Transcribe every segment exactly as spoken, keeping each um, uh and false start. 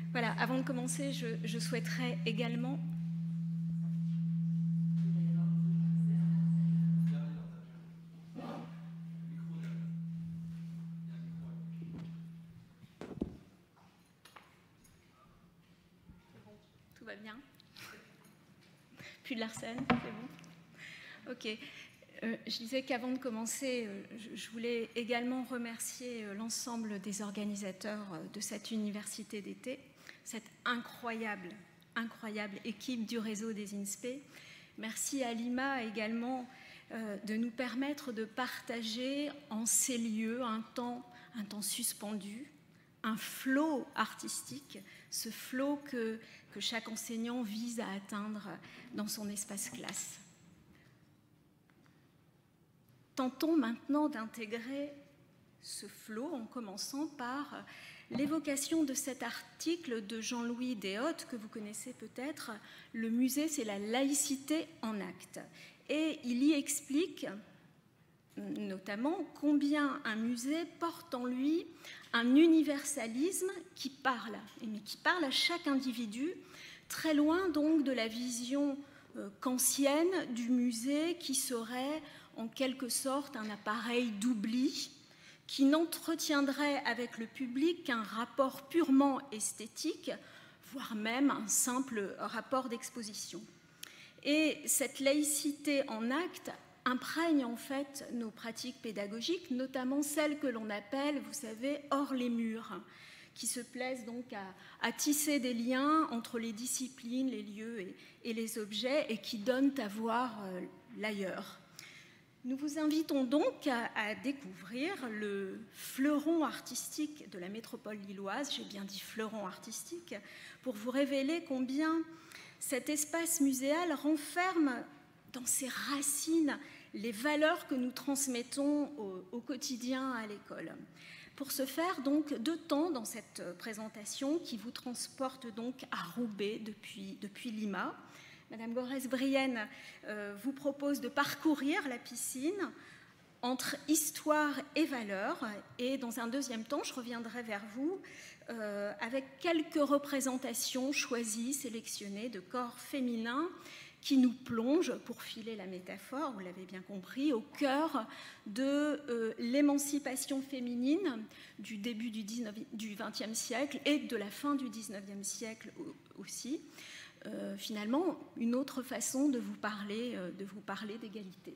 Voilà, avant de commencer, je, je souhaiterais également... Tout va bien? Plus de l'arsène, c'est bon? Ok. Euh, je disais qu'avant de commencer, euh, je, je voulais également remercier euh, l'ensemble des organisateurs euh, de cette université d'été, cette incroyable, incroyable équipe du réseau des INSPE. Merci à l'I M A également euh, de nous permettre de partager en ces lieux un temps, un temps suspendu, un flot artistique, ce flot que, que chaque enseignant vise à atteindre dans son espace classe. Tentons maintenant d'intégrer ce flot en commençant par l'évocation de cet article de Jean-Louis Deshottes que vous connaissez peut-être. Le musée, c'est la laïcité en acte. Et il y explique notamment combien un musée porte en lui un universalisme qui parle, mais qui parle à chaque individu, très loin donc de la vision euh, kantienne du musée qui serait en quelque sorte un appareil d'oubli qui n'entretiendrait avec le public qu'un rapport purement esthétique, voire même un simple rapport d'exposition. Et cette laïcité en acte imprègne en fait nos pratiques pédagogiques, notamment celles que l'on appelle, vous savez, hors les murs, qui se plaisent donc à, à tisser des liens entre les disciplines, les lieux et, et les objets, et qui donnent à voir euh, l'ailleurs. Nous vous invitons donc à, à découvrir le fleuron artistique de la métropole lilloise, j'ai bien dit fleuron artistique, pour vous révéler combien cet espace muséal renferme dans ses racines les valeurs que nous transmettons au, au quotidien à l'école. Pour ce faire, donc, deux temps dans cette présentation qui vous transporte donc à Roubaix depuis, depuis l'I M A. Madame Gorès-Brienne euh, vous propose de parcourir la piscine entre histoire et valeurs. Et dans un deuxième temps, je reviendrai vers vous euh, avec quelques représentations choisies, sélectionnées de corps féminins qui nous plongent, pour filer la métaphore, vous l'avez bien compris, au cœur de euh, l'émancipation féminine du début du vingtième siècle et de la fin du dix-neuvième siècle aussi. Euh, finalement, une autre façon de vous parler, euh, de vous parler d'égalité.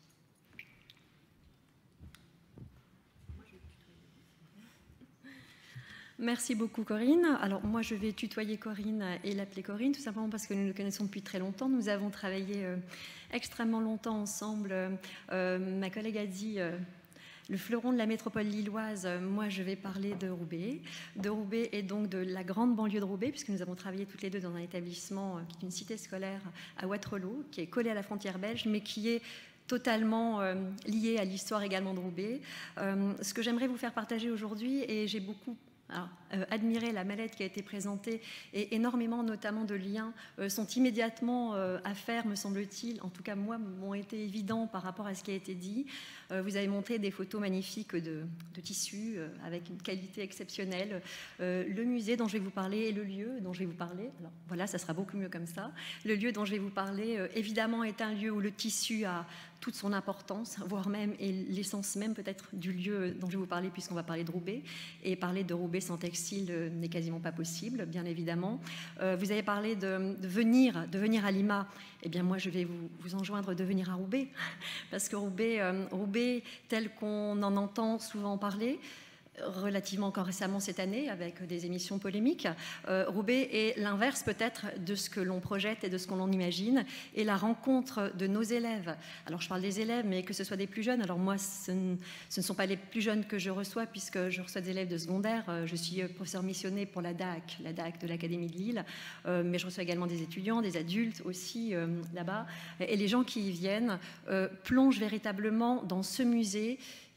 Merci beaucoup Corinne. Alors moi je vais tutoyer Corinne et l'appeler Corinne, tout simplement parce que nous nous connaissons depuis très longtemps. Nous avons travaillé euh, extrêmement longtemps ensemble. Euh, ma collègue a dit... Euh, le fleuron de la métropole lilloise, moi je vais parler de Roubaix. De Roubaix et donc de la grande banlieue de Roubaix, puisque nous avons travaillé toutes les deux dans un établissement qui est une cité scolaire à Waterloo, qui est collé à la frontière belge, mais qui est totalement euh, lié à l'histoire également de Roubaix. Euh, ce que j'aimerais vous faire partager aujourd'hui, et j'ai beaucoup Alors, euh, admirer la mallette qui a été présentée et énormément notamment de liens euh, sont immédiatement euh, à faire, me semble-t-il, en tout cas moi, m'ont été évidents par rapport à ce qui a été dit. Euh, vous avez montré des photos magnifiques de, de tissus euh, avec une qualité exceptionnelle. Euh, le musée dont je vais vous parler et le lieu dont je vais vous parler, alors voilà, ça sera beaucoup mieux comme ça. Le lieu dont je vais vous parler, euh, évidemment, est un lieu où le tissu a toute son importance, voire même et l'essence même peut-être du lieu dont je vais vous parler, puisqu'on va parler de Roubaix. Et parler de Roubaix sans textile euh, n'est quasiment pas possible, bien évidemment. Euh, vous avez parlé de, de, venir, de venir à l'I M A. Eh bien, moi, je vais vous, vous enjoindre de venir à Roubaix. Parce que Roubaix, euh, Roubaix tel qu'on en entend souvent parler, relativement encore récemment cette année avec des émissions polémiques. Euh, Roubaix est l'inverse peut-être de ce que l'on projette et de ce qu'on en imagine, et la rencontre de nos élèves. Alors je parle des élèves, mais que ce soit des plus jeunes. Alors moi, ce ne, ce ne sont pas les plus jeunes que je reçois, puisque je reçois des élèves de secondaire. Je suis professeur missionné pour la D A C, la D A C de l'Académie de Lille, euh, mais je reçois également des étudiants, des adultes aussi euh, là-bas. Et les gens qui y viennent euh, plongent véritablement dans ce musée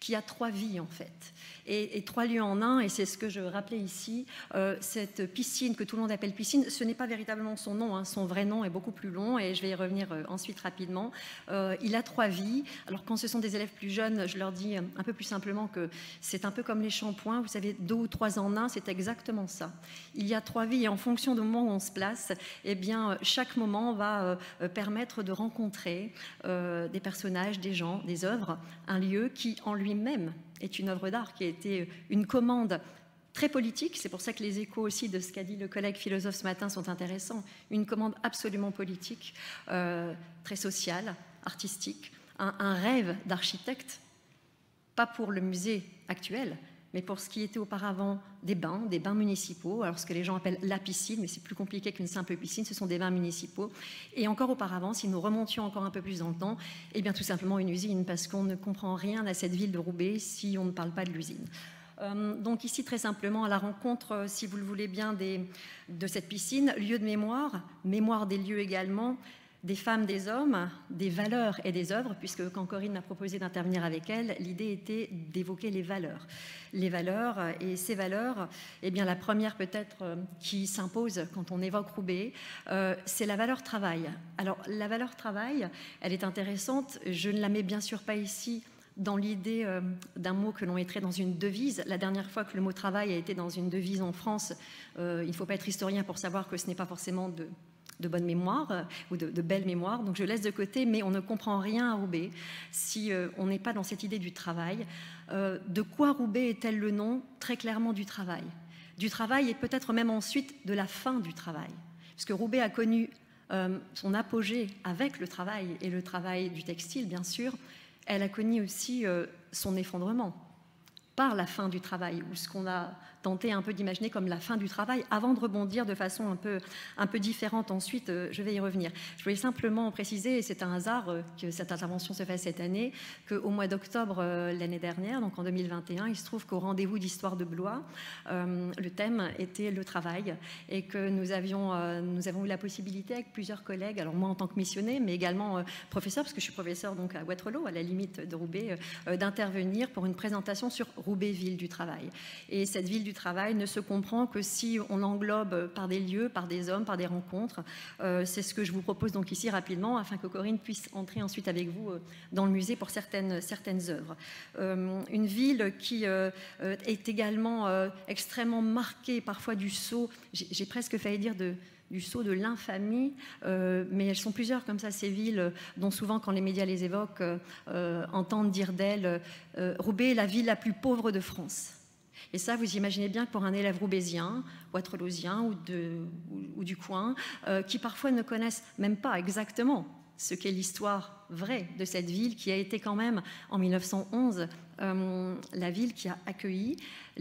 qui a trois vies en fait, et, et trois lieux en un, et c'est ce que je rappelais ici. Euh, cette piscine que tout le monde appelle piscine, ce n'est pas véritablement son nom, hein, son vrai nom est beaucoup plus long, et je vais y revenir euh, ensuite rapidement. Euh, il a trois vies. Alors quand ce sont des élèves plus jeunes, je leur dis un peu plus simplement que c'est un peu comme les shampoings, vous savez, deux ou trois en un, c'est exactement ça. Il y a trois vies, et en fonction du moment où on se place, eh bien, chaque moment va euh, permettre de rencontrer euh, des personnages, des gens, des œuvres, un lieu qui en lui-même est une œuvre d'art, qui a été une commande très politique. C'est pour ça que les échos aussi de ce qu'a dit le collègue philosophe ce matin sont intéressants. Une commande absolument politique, euh, très sociale, artistique, un, un rêve d'architecte, pas pour le musée actuel, mais pour ce qui était auparavant des bains, des bains municipaux, alors ce que les gens appellent la piscine, mais c'est plus compliqué qu'une simple piscine, ce sont des bains municipaux. Et encore auparavant, si nous remontions encore un peu plus dans le temps, eh bien tout simplement une usine, parce qu'on ne comprend rien à cette ville de Roubaix si on ne parle pas de l'usine. Euh, donc ici, très simplement, à la rencontre, si vous le voulez bien, des, de cette piscine, lieu de mémoire, mémoire des lieux également, des femmes, des hommes, des valeurs et des œuvres, puisque quand Corinne m'a proposé d'intervenir avec elle, l'idée était d'évoquer les valeurs. Les valeurs, et ces valeurs, eh bien la première peut-être qui s'impose quand on évoque Roubaix, euh, c'est la valeur travail. Alors la valeur travail, elle est intéressante, je ne la mets bien sûr pas ici dans l'idée euh, d'un mot que l'on mettrait dans une devise. La dernière fois que le mot travail a été dans une devise en France, euh, il ne faut pas être historien pour savoir que ce n'est pas forcément de... de bonne mémoire euh, ou de, de belle mémoire, donc je laisse de côté, mais on ne comprend rien à Roubaix si euh, on n'est pas dans cette idée du travail. Euh, de quoi Roubaix est-elle le nom? Très clairement du travail. Du travail et peut-être même ensuite de la fin du travail. Parce que Roubaix a connu euh, son apogée avec le travail, et le travail du textile, bien sûr. Elle a connu aussi euh, son effondrement par la fin du travail, ou ce qu'on a tenté un peu d'imaginer comme la fin du travail, avant de rebondir de façon un peu, un peu différente ensuite, euh, je vais y revenir. Je voulais simplement préciser, et c'est un hasard euh, que cette intervention se fasse cette année, qu'au mois d'octobre euh, l'année dernière, donc en deux mille vingt et un, il se trouve qu'au rendez-vous d'Histoire de Blois, euh, le thème était le travail, et que nous avions, euh, nous avons eu la possibilité avec plusieurs collègues, alors moi en tant que missionnaire, mais également euh, professeur, parce que je suis professeur donc à Waterloo, à la limite de Roubaix, euh, d'intervenir pour une présentation sur Roubaix, ville du travail. Et cette ville du travail ne se comprend que si on l'englobe par des lieux, par des hommes, par des rencontres. Euh, c'est ce que je vous propose donc ici rapidement, afin que Corinne puisse entrer ensuite avec vous euh, dans le musée pour certaines, certaines œuvres. Euh, une ville qui euh, est également euh, extrêmement marquée, parfois du sceau, j'ai, j'ai presque failli dire de... du sceau de l'infamie, euh, mais elles sont plusieurs comme ça, ces villes, euh, dont souvent quand les médias les évoquent, euh, euh, entendent dire d'elles euh, Roubaix est la ville la plus pauvre de France. Et ça, vous imaginez bien que pour un élève roubaisien, waterloosien ou, de, ou, ou du coin, euh, qui parfois ne connaissent même pas exactement ce qu'est l'histoire vraie de cette ville, qui a été quand même, en mille neuf cent onze, euh, la ville qui a accueilli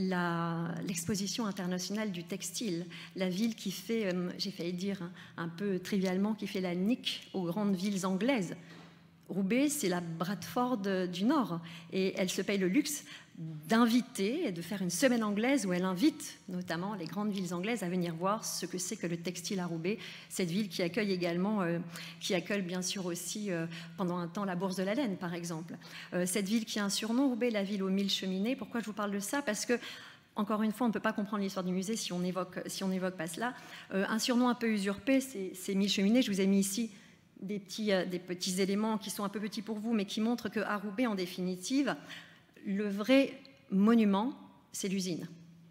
la, l'exposition internationale du textile, la ville qui fait, euh, j'ai failli dire un, un peu trivialement, qui fait la nique aux grandes villes anglaises. Roubaix, c'est la Bradford du Nord, et elle se paye le luxe d'inviter et de faire une semaine anglaise où elle invite notamment les grandes villes anglaises à venir voir ce que c'est que le textile à Roubaix, cette ville qui accueille également, euh, qui accueille bien sûr aussi euh, pendant un temps la Bourse de la Laine par exemple. Euh, cette ville qui a un surnom, Roubaix, la ville aux mille cheminées. Pourquoi je vous parle de ça? Parce que encore une fois, on ne peut pas comprendre l'histoire du musée si on évoque, si on n'évoque pas cela. Euh, un surnom un peu usurpé, c'est, c'est mille cheminées. Je vous ai mis ici des petits, euh, des petits éléments qui sont un peu petits pour vous, mais qui montrent qu'à Roubaix, en définitive, le vrai monument, c'est l'usine.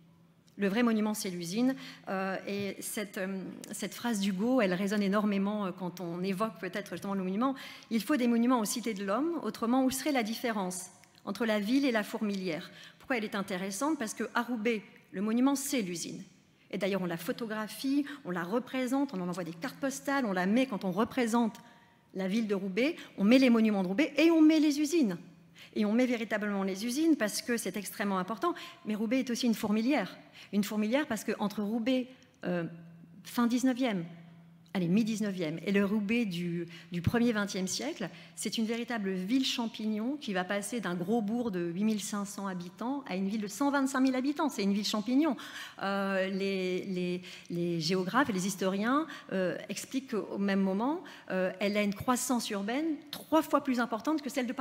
Le vrai monument, c'est l'usine. Euh, et cette, euh, cette phrase d'Hugo, elle résonne énormément euh, quand on évoque peut-être justement le monument. Il faut des monuments aux cités de l'homme, autrement, où serait la différence entre la ville et la fourmilière? Pourquoi elle est intéressante? Parce qu'à Roubaix, le monument, c'est l'usine. Et d'ailleurs, on la photographie, on la représente, on en envoie des cartes postales, on la met quand on représente la ville de Roubaix, on met les monuments de Roubaix et on met les usines. Et on met véritablement les usines parce que c'est extrêmement important. Mais Roubaix est aussi une fourmilière. Une fourmilière parce qu'entre Roubaix, euh, fin dix-neuvième, allez, mi-dix-neuvième, et le Roubaix du, du premier vingtième siècle, c'est une véritable ville champignon qui va passer d'un gros bourg de huit mille cinq cents habitants à une ville de cent vingt-cinq mille habitants. C'est une ville champignon. Euh, les, les, les géographes et les historiens euh, expliquent qu'au même moment, euh, elle a une croissance urbaine trois fois plus importante que celle de Paris,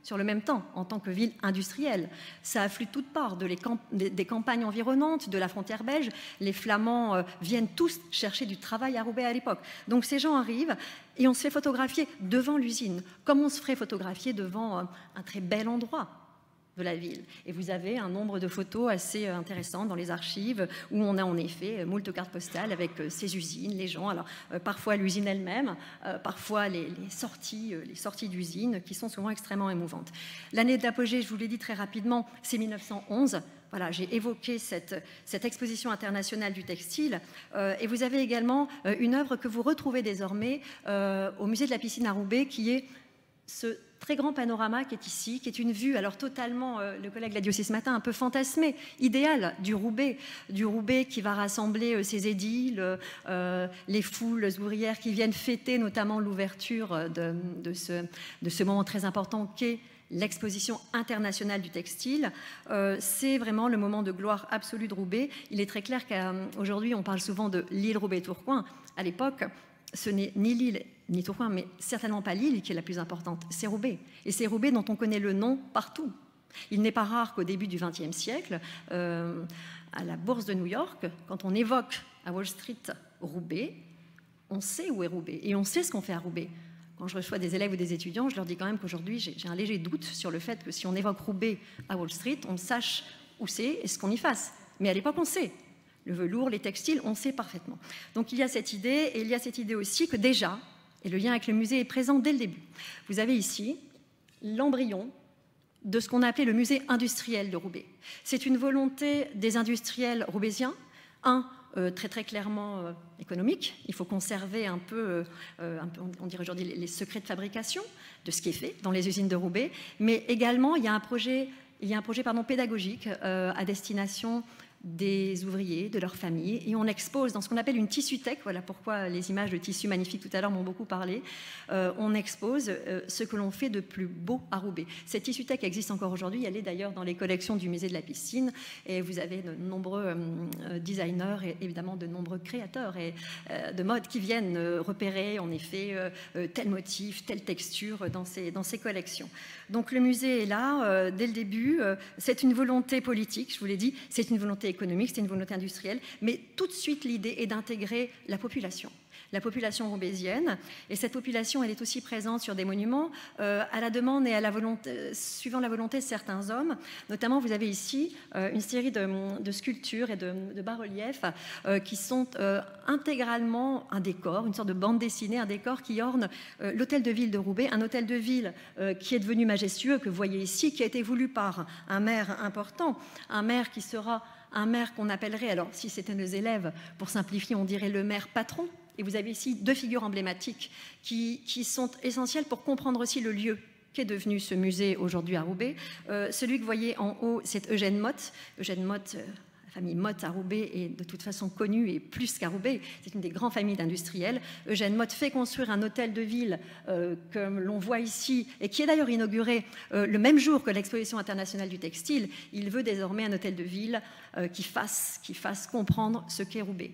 sur le même temps, en tant que ville industrielle. Ça afflue de toutes parts, de les camp des, des campagnes environnantes, de la frontière belge. Les Flamands euh, viennent tous chercher du travail à Roubaix à l'époque. Donc ces gens arrivent et on se fait photographier devant l'usine, comme on se ferait photographier devant euh, un très bel endroit de la ville. Et vous avez un nombre de photos assez intéressants dans les archives où on a en effet moult cartes postales avec ces usines, les gens, alors euh, parfois l'usine elle-même, euh, parfois les, les sorties, euh, les sorties d'usines qui sont souvent extrêmement émouvantes. L'année d'apogée, je vous l'ai dit très rapidement, c'est mille neuf cent onze. Voilà, j'ai évoqué cette, cette exposition internationale du textile euh, et vous avez également euh, une œuvre que vous retrouvez désormais euh, au musée de la piscine à Roubaix qui est ce très grand panorama qui est ici, qui est une vue, alors totalement, euh, le collègue l'a dit aussi ce matin, un peu fantasmée, idéale du Roubaix, du Roubaix qui va rassembler euh, ses édiles, euh, les foules ouvrières qui viennent fêter notamment l'ouverture de, de, ce, de ce moment très important qu'est l'exposition internationale du textile. Euh, c'est vraiment le moment de gloire absolue de Roubaix. Il est très clair qu'aujourd'hui, on parle souvent de l'île Roubaix-Tourcoing. À l'époque, ce n'est ni l'île ni Tourcoing, mais certainement pas l'île qui est la plus importante, c'est Roubaix. Et c'est Roubaix dont on connaît le nom partout. Il n'est pas rare qu'au début du vingtième siècle, euh, à la bourse de New York, quand on évoque à Wall Street Roubaix, on sait où est Roubaix et on sait ce qu'on fait à Roubaix. Quand je reçois des élèves ou des étudiants, je leur dis quand même qu'aujourd'hui, j'ai un léger doute sur le fait que si on évoque Roubaix à Wall Street, on sache où c'est et ce qu'on y fasse. Mais à l'époque, on sait. Le velours, les textiles, on sait parfaitement. Donc il y a cette idée, et il y a cette idée aussi que déjà, et le lien avec le musée est présent dès le début. Vous avez ici l'embryon de ce qu'on a appelé le musée industriel de Roubaix. C'est une volonté des industriels roubaisiens, un, euh, très très clairement euh, économique, il faut conserver un peu, euh, un peu on dirait aujourd'hui, les, les secrets de fabrication de ce qui est fait dans les usines de Roubaix, mais également il y a un projet, il y a un projet pardon, pédagogique euh, à destination des ouvriers, de leurs familles, et on expose dans ce qu'on appelle une tissuthèque, voilà pourquoi les images de tissus magnifiques tout à l'heure m'ont beaucoup parlé, euh, on expose euh, ce que l'on fait de plus beau à Roubaix. Cette tissuthèque existe encore aujourd'hui, elle est d'ailleurs dans les collections du musée de la piscine, et vous avez de nombreux euh, designers et évidemment de nombreux créateurs et, euh, de mode qui viennent euh, repérer en effet euh, tel motif, telle texture dans ces, dans ces collections. Donc le musée est là, euh, dès le début, euh, c'est une volonté politique, je vous l'ai dit, c'est une volonté économique, c'est une volonté industrielle, mais tout de suite l'idée est d'intégrer la population, la population roubaisienne, et cette population elle est aussi présente sur des monuments euh, à la demande et à la volonté, euh, suivant la volonté de certains hommes. Notamment vous avez ici euh, une série de, de sculptures et de, de bas-reliefs euh, qui sont euh, intégralement un décor, une sorte de bande dessinée, un décor qui orne euh, l'hôtel de ville de Roubaix, un hôtel de ville euh, qui est devenu majestueux, que vous voyez ici, qui a été voulu par un maire important, un maire qui sera un maire qu'on appellerait, alors si c'était nos élèves, pour simplifier, on dirait le maire patron. Et vous avez ici deux figures emblématiques qui, qui sont essentielles pour comprendre aussi le lieu qu'est devenu ce musée aujourd'hui à Roubaix. Euh, celui que vous voyez en haut, c'est Eugène Motte. Eugène Motte, euh, la famille Motte à Roubaix est de toute façon connue et plus qu'à Roubaix. C'est une des grandes familles d'industriels. Eugène Motte fait construire un hôtel de ville euh, comme l'on voit ici et qui est d'ailleurs inauguré euh, le même jour que l'exposition internationale du textile. Il veut désormais un hôtel de ville euh, qui fasse, qui fasse comprendre ce qu'est Roubaix.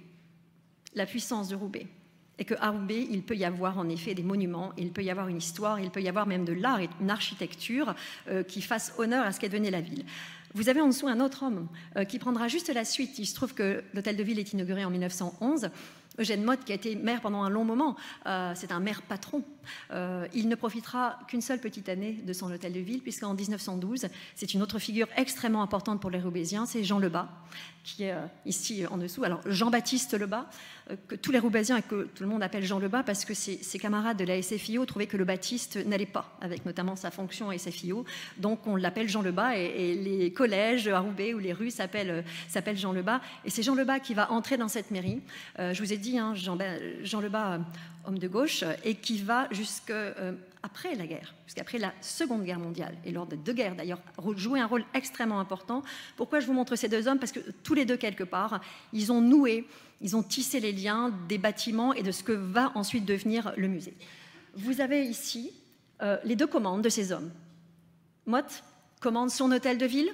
La puissance de Roubaix, et qu'à Roubaix, il peut y avoir en effet des monuments, il peut y avoir une histoire, il peut y avoir même de l'art et une architecture euh, qui fasse honneur à ce qu'est devenue la ville. Vous avez en dessous un autre homme euh, qui prendra juste la suite. Il se trouve que l'hôtel de ville est inauguré en mille neuf cent onze. Eugène Motte, qui a été maire pendant un long moment, euh, c'est un maire patron. Euh, il ne profitera qu'une seule petite année de son hôtel de ville, puisqu'en mille neuf cent douze, c'est une autre figure extrêmement importante pour les Roubaisiens, c'est Jean Lebas, qui est euh, ici en dessous. Alors Jean-Baptiste Lebas, euh, que tous les Roubaisiens et que tout le monde appelle Jean Lebas, parce que ses, ses camarades de la S F I O trouvaient que le Baptiste n'allait pas, avec notamment sa fonction à S F I O. Donc on l'appelle Jean Lebas, et, et les collèges à Roubaix ou les rues s'appellent euh, s'appellent Jean Lebas. Et c'est Jean Lebas qui va entrer dans cette mairie. Euh, je vous ai dit, hein, Jean, Jean Lebas, euh, homme de gauche, et qui va jusque euh, après la guerre, jusqu'après la Seconde Guerre mondiale, et lors des deux guerres d'ailleurs, jouer un rôle extrêmement important. Pourquoi je vous montre ces deux hommes? Parce que tous les deux, quelque part, ils ont noué, ils ont tissé les liens des bâtiments et de ce que va ensuite devenir le musée. Vous avez ici euh, les deux commandes de ces hommes. Motte commande son hôtel de ville,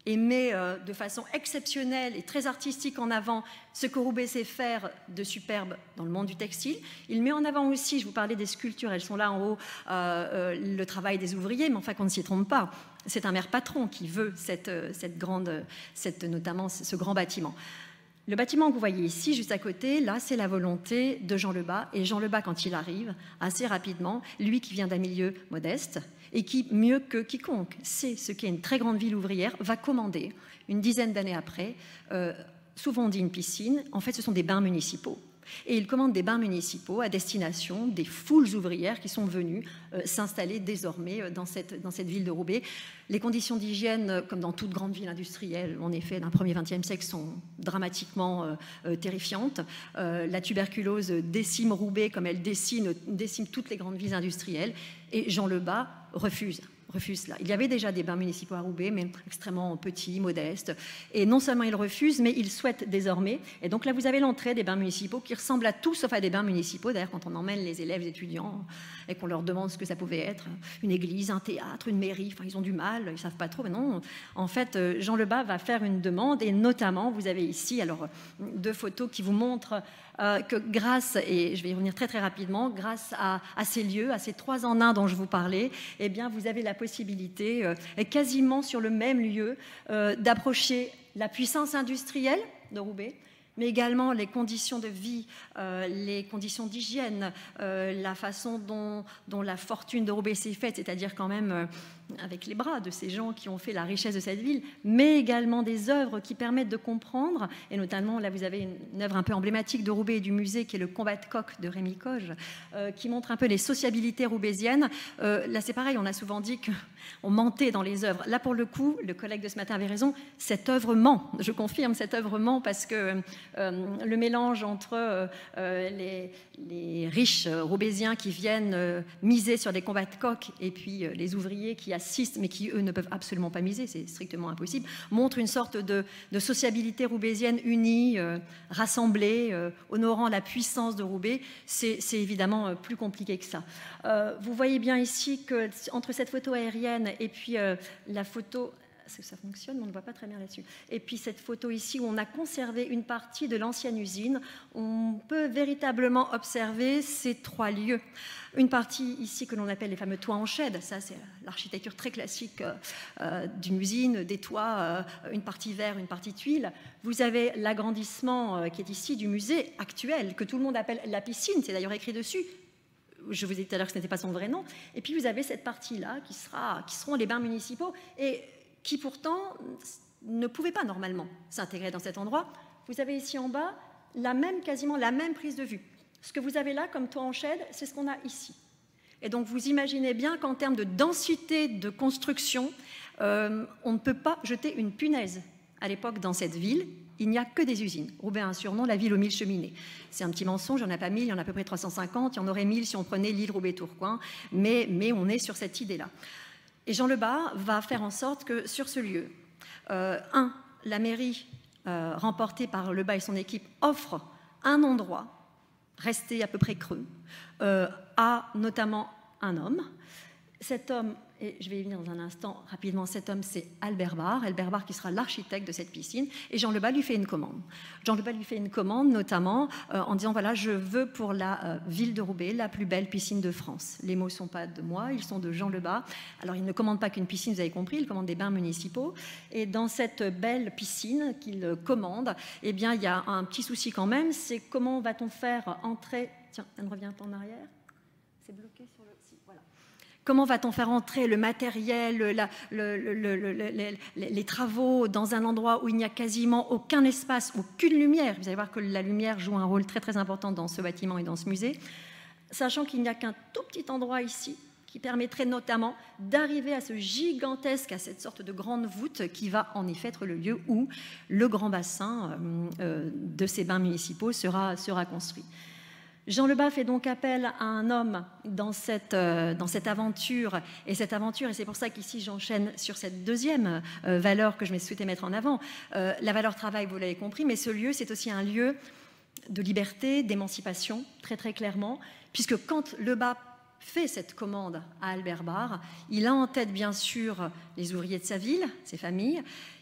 et met euh, de façon exceptionnelle et très artistique en avant ce que Roubaix sait faire de superbe dans le monde du textile. Il met en avant aussi, je vous parlais des sculptures, elles sont là en haut, euh, euh, le travail des ouvriers, mais enfin qu'on ne s'y trompe pas. C'est un maire patron qui veut cette, cette grande, cette, notamment ce grand bâtiment. Le bâtiment que vous voyez ici, juste à côté, là, c'est la volonté de Jean Lebas. Et Jean Lebas, quand il arrive, assez rapidement, lui qui vient d'un milieu modeste, et qui, mieux que quiconque, sait ce qu'est une très grande ville ouvrière, va commander, une dizaine d'années après, euh, souvent on dit une piscine, en fait ce sont des bains municipaux. Et il commande des bains municipaux à destination des foules ouvrières qui sont venues euh, s'installer désormais dans cette, dans cette ville de Roubaix. Les conditions d'hygiène, comme dans toute grande ville industrielle, en effet, d'un premier vingtième siècle, sont dramatiquement euh, euh, terrifiantes. Euh, la tuberculose décime Roubaix comme elle décime, décime toutes les grandes villes industrielles. Et Jean Lebas refuse. refuse cela. Il y avait déjà des bains municipaux à Roubaix, mais extrêmement petits, modestes. Et non seulement il refuse, mais il souhaite désormais. Et donc là, vous avez l'entrée des bains municipaux qui ressemblent à tout sauf à des bains municipaux. D'ailleurs, quand on emmène les élèves étudiants et qu'on leur demande ce que ça pouvait être, une église, un théâtre, une mairie, enfin, ils ont du mal, ils ne savent pas trop. Mais non, en fait, Jean Lebas va faire une demande. Et notamment, vous avez ici alors deux photos qui vous montrent Euh, que grâce, et je vais y revenir très très rapidement, grâce à, à ces lieux, à ces trois en un dont je vous parlais, eh bien vous avez la possibilité, euh, quasiment sur le même lieu, euh, d'approcher la puissance industrielle de Roubaix, mais également les conditions de vie, euh, les conditions d'hygiène, euh, la façon dont, dont la fortune de Roubaix s'est faite, c'est-à-dire quand même euh, avec les bras de ces gens qui ont fait la richesse de cette ville, mais également des œuvres qui permettent de comprendre, et notamment, là vous avez une, une œuvre un peu emblématique de Roubaix et du musée, qui est le Combat de coq de Rémi Coge, euh, qui montre un peu les sociabilités roubaisiennes. Euh, là c'est pareil, on a souvent dit qu'on mentait dans les œuvres. Là pour le coup, le collègue de ce matin avait raison, cette œuvre ment, je confirme, cette œuvre ment, parce que euh, le mélange entre euh, euh, les, les riches roubaisiens qui viennent euh, miser sur des combats de coq et puis euh, les ouvriers qui assistent, mais qui, eux, ne peuvent absolument pas miser, c'est strictement impossible, montre une sorte de, de sociabilité roubaisienne unie, euh, rassemblée, euh, honorant la puissance de Roubaix. C'est évidemment euh, plus compliqué que ça. Euh, vous voyez bien ici que entre cette photo aérienne et puis euh, la photo... Est-ce que ça fonctionne? On ne voit pas très bien là-dessus. Et puis cette photo ici où on a conservé une partie de l'ancienne usine, on peut véritablement observer ces trois lieux. Une partie ici que l'on appelle les fameux toits en chède, ça c'est l'architecture très classique euh, d'une usine, des toits, euh, une partie verre, une partie tuile. Vous avez l'agrandissement euh, qui est ici du musée actuel, que tout le monde appelle la piscine, c'est d'ailleurs écrit dessus. Je vous ai dit tout à l'heure que ce n'était pas son vrai nom. Et puis vous avez cette partie-là qui, sera, qui seront les bains municipaux et qui pourtant ne pouvaient pas normalement s'intégrer dans cet endroit. Vous avez ici en bas la même, quasiment la même prise de vue. Ce que vous avez là comme toit en chède, c'est ce qu'on a ici. Et donc vous imaginez bien qu'en termes de densité de construction, euh, on ne peut pas jeter une punaise. À l'époque, dans cette ville, il n'y a que des usines. Roubaix a un surnom, la ville aux mille cheminées. C'est un petit mensonge, il n'y en a pas mille, il y en a à peu près trois cent cinquante, il y en aurait mille si on prenait l'île Roubaix-Tourcoing, mais, mais on est sur cette idée-là. Et Jean Lebas va faire en sorte que sur ce lieu, euh, un, la mairie euh, remportée par Lebas et son équipe offre un endroit resté à peu près creux, euh, à notamment un homme. Cet homme, et je vais y venir dans un instant rapidement, cet homme c'est Albert Barre, Albert Barre qui sera l'architecte de cette piscine, et Jean Lebas lui fait une commande. Jean Lebas lui fait une commande notamment euh, en disant voilà, je veux pour la euh, ville de Roubaix la plus belle piscine de France. Les mots ne sont pas de moi, ils sont de Jean Lebas. Alors il ne commande pas qu'une piscine, vous avez compris, il commande des bains municipaux, et dans cette belle piscine qu'il commande, eh bien il y a un petit souci quand même, c'est comment va-t-on faire entrer... Tiens, ça ne revient pas en arrière, c'est bloqué sur le... Si, voilà. Comment va-t-on faire entrer le matériel, la, le, le, le, le, les, les travaux dans un endroit où il n'y a quasiment aucun espace, aucune lumière? Vous allez voir que la lumière joue un rôle très très important dans ce bâtiment et dans ce musée, sachant qu'il n'y a qu'un tout petit endroit ici qui permettrait notamment d'arriver à ce gigantesque, à cette sorte de grande voûte qui va en effet être le lieu où le grand bassin euh, de ces bains municipaux sera, sera construit. Jean Lebas fait donc appel à un homme dans cette, euh, dans cette aventure, et cette aventure, et c'est pour ça qu'ici j'enchaîne sur cette deuxième euh, valeur que je m'ai souhaité mettre en avant, euh, la valeur travail, vous l'avez compris, mais ce lieu, c'est aussi un lieu de liberté, d'émancipation, très très clairement, puisque quand Lebas fait cette commande à Albert Barre, il a en tête bien sûr les ouvriers de sa ville, ses familles,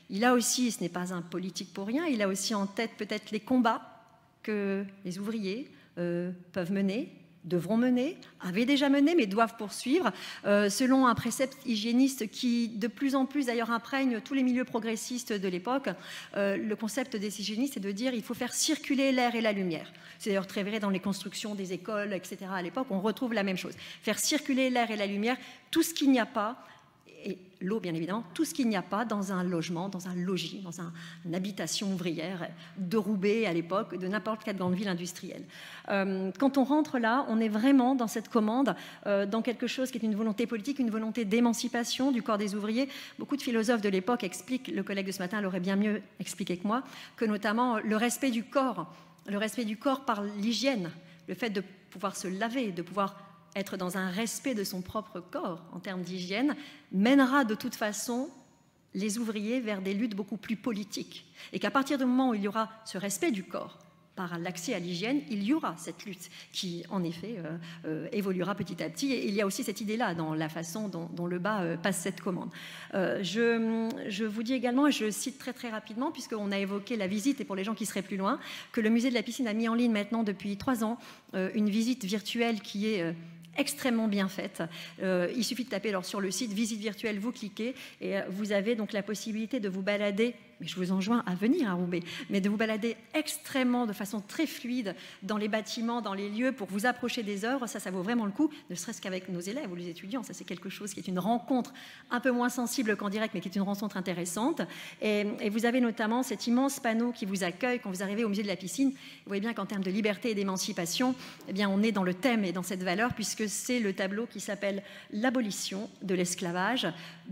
Il a aussi, ce n'est pas un politique pour rien, il a aussi en tête peut-être les combats que les ouvriers euh, peuvent mener, devront mener, avaient déjà mené, mais doivent poursuivre, euh, selon un précepte hygiéniste qui de plus en plus d'ailleurs imprègne tous les milieux progressistes de l'époque. Euh, le concept des hygiénistes est de dire qu'il faut faire circuler l'air et la lumière. C'est d'ailleurs très vrai dans les constructions des écoles, et cetera. À l'époque, on retrouve la même chose. Faire circuler l'air et la lumière, tout ce qu'il n'y a pas, et l'eau bien évidemment, tout ce qu'il n'y a pas dans un logement, dans un logis, dans un, une habitation ouvrière de Roubaix à l'époque, de n'importe quelle grande ville industrielle. Euh, quand on rentre là, on est vraiment dans cette commande, euh, dans quelque chose qui est une volonté politique, une volonté d'émancipation du corps des ouvriers. Beaucoup de philosophes de l'époque expliquent, le collègue de ce matin l'aurait bien mieux expliqué que moi, que notamment le respect du corps, le respect du corps par l'hygiène, le fait de pouvoir se laver, de pouvoir être dans un respect de son propre corps en termes d'hygiène, mènera de toute façon les ouvriers vers des luttes beaucoup plus politiques. Et qu'à partir du moment où il y aura ce respect du corps par l'accès à l'hygiène, il y aura cette lutte qui, en effet, euh, euh, évoluera petit à petit. Et il y a aussi cette idée-là dans la façon dont, dont le bas euh, passe cette commande. Euh, je, je vous dis également, et je cite très très rapidement, puisqu'on a évoqué la visite, et pour les gens qui seraient plus loin, que le musée de la piscine a mis en ligne maintenant depuis trois ans euh, une visite virtuelle qui est... Euh, extrêmement bien faite. Euh, il suffit de taper alors sur le site visite virtuelle, vous cliquez et euh, vous avez donc la possibilité de vous balader, mais je vous enjoins à venir à Roubaix, mais de vous balader extrêmement, de façon très fluide dans les bâtiments, dans les lieux pour vous approcher des œuvres. Ça, ça vaut vraiment le coup, ne serait-ce qu'avec nos élèves ou les étudiants. Ça, c'est quelque chose qui est une rencontre un peu moins sensible qu'en direct, mais qui est une rencontre intéressante. Et, et vous avez notamment cet immense panneau qui vous accueille quand vous arrivez au musée de la piscine. Vous voyez bien qu'en termes de liberté et d'émancipation, eh bien, on est dans le thème et dans cette valeur, puisque c'est le tableau qui s'appelle « L'abolition de l'esclavage »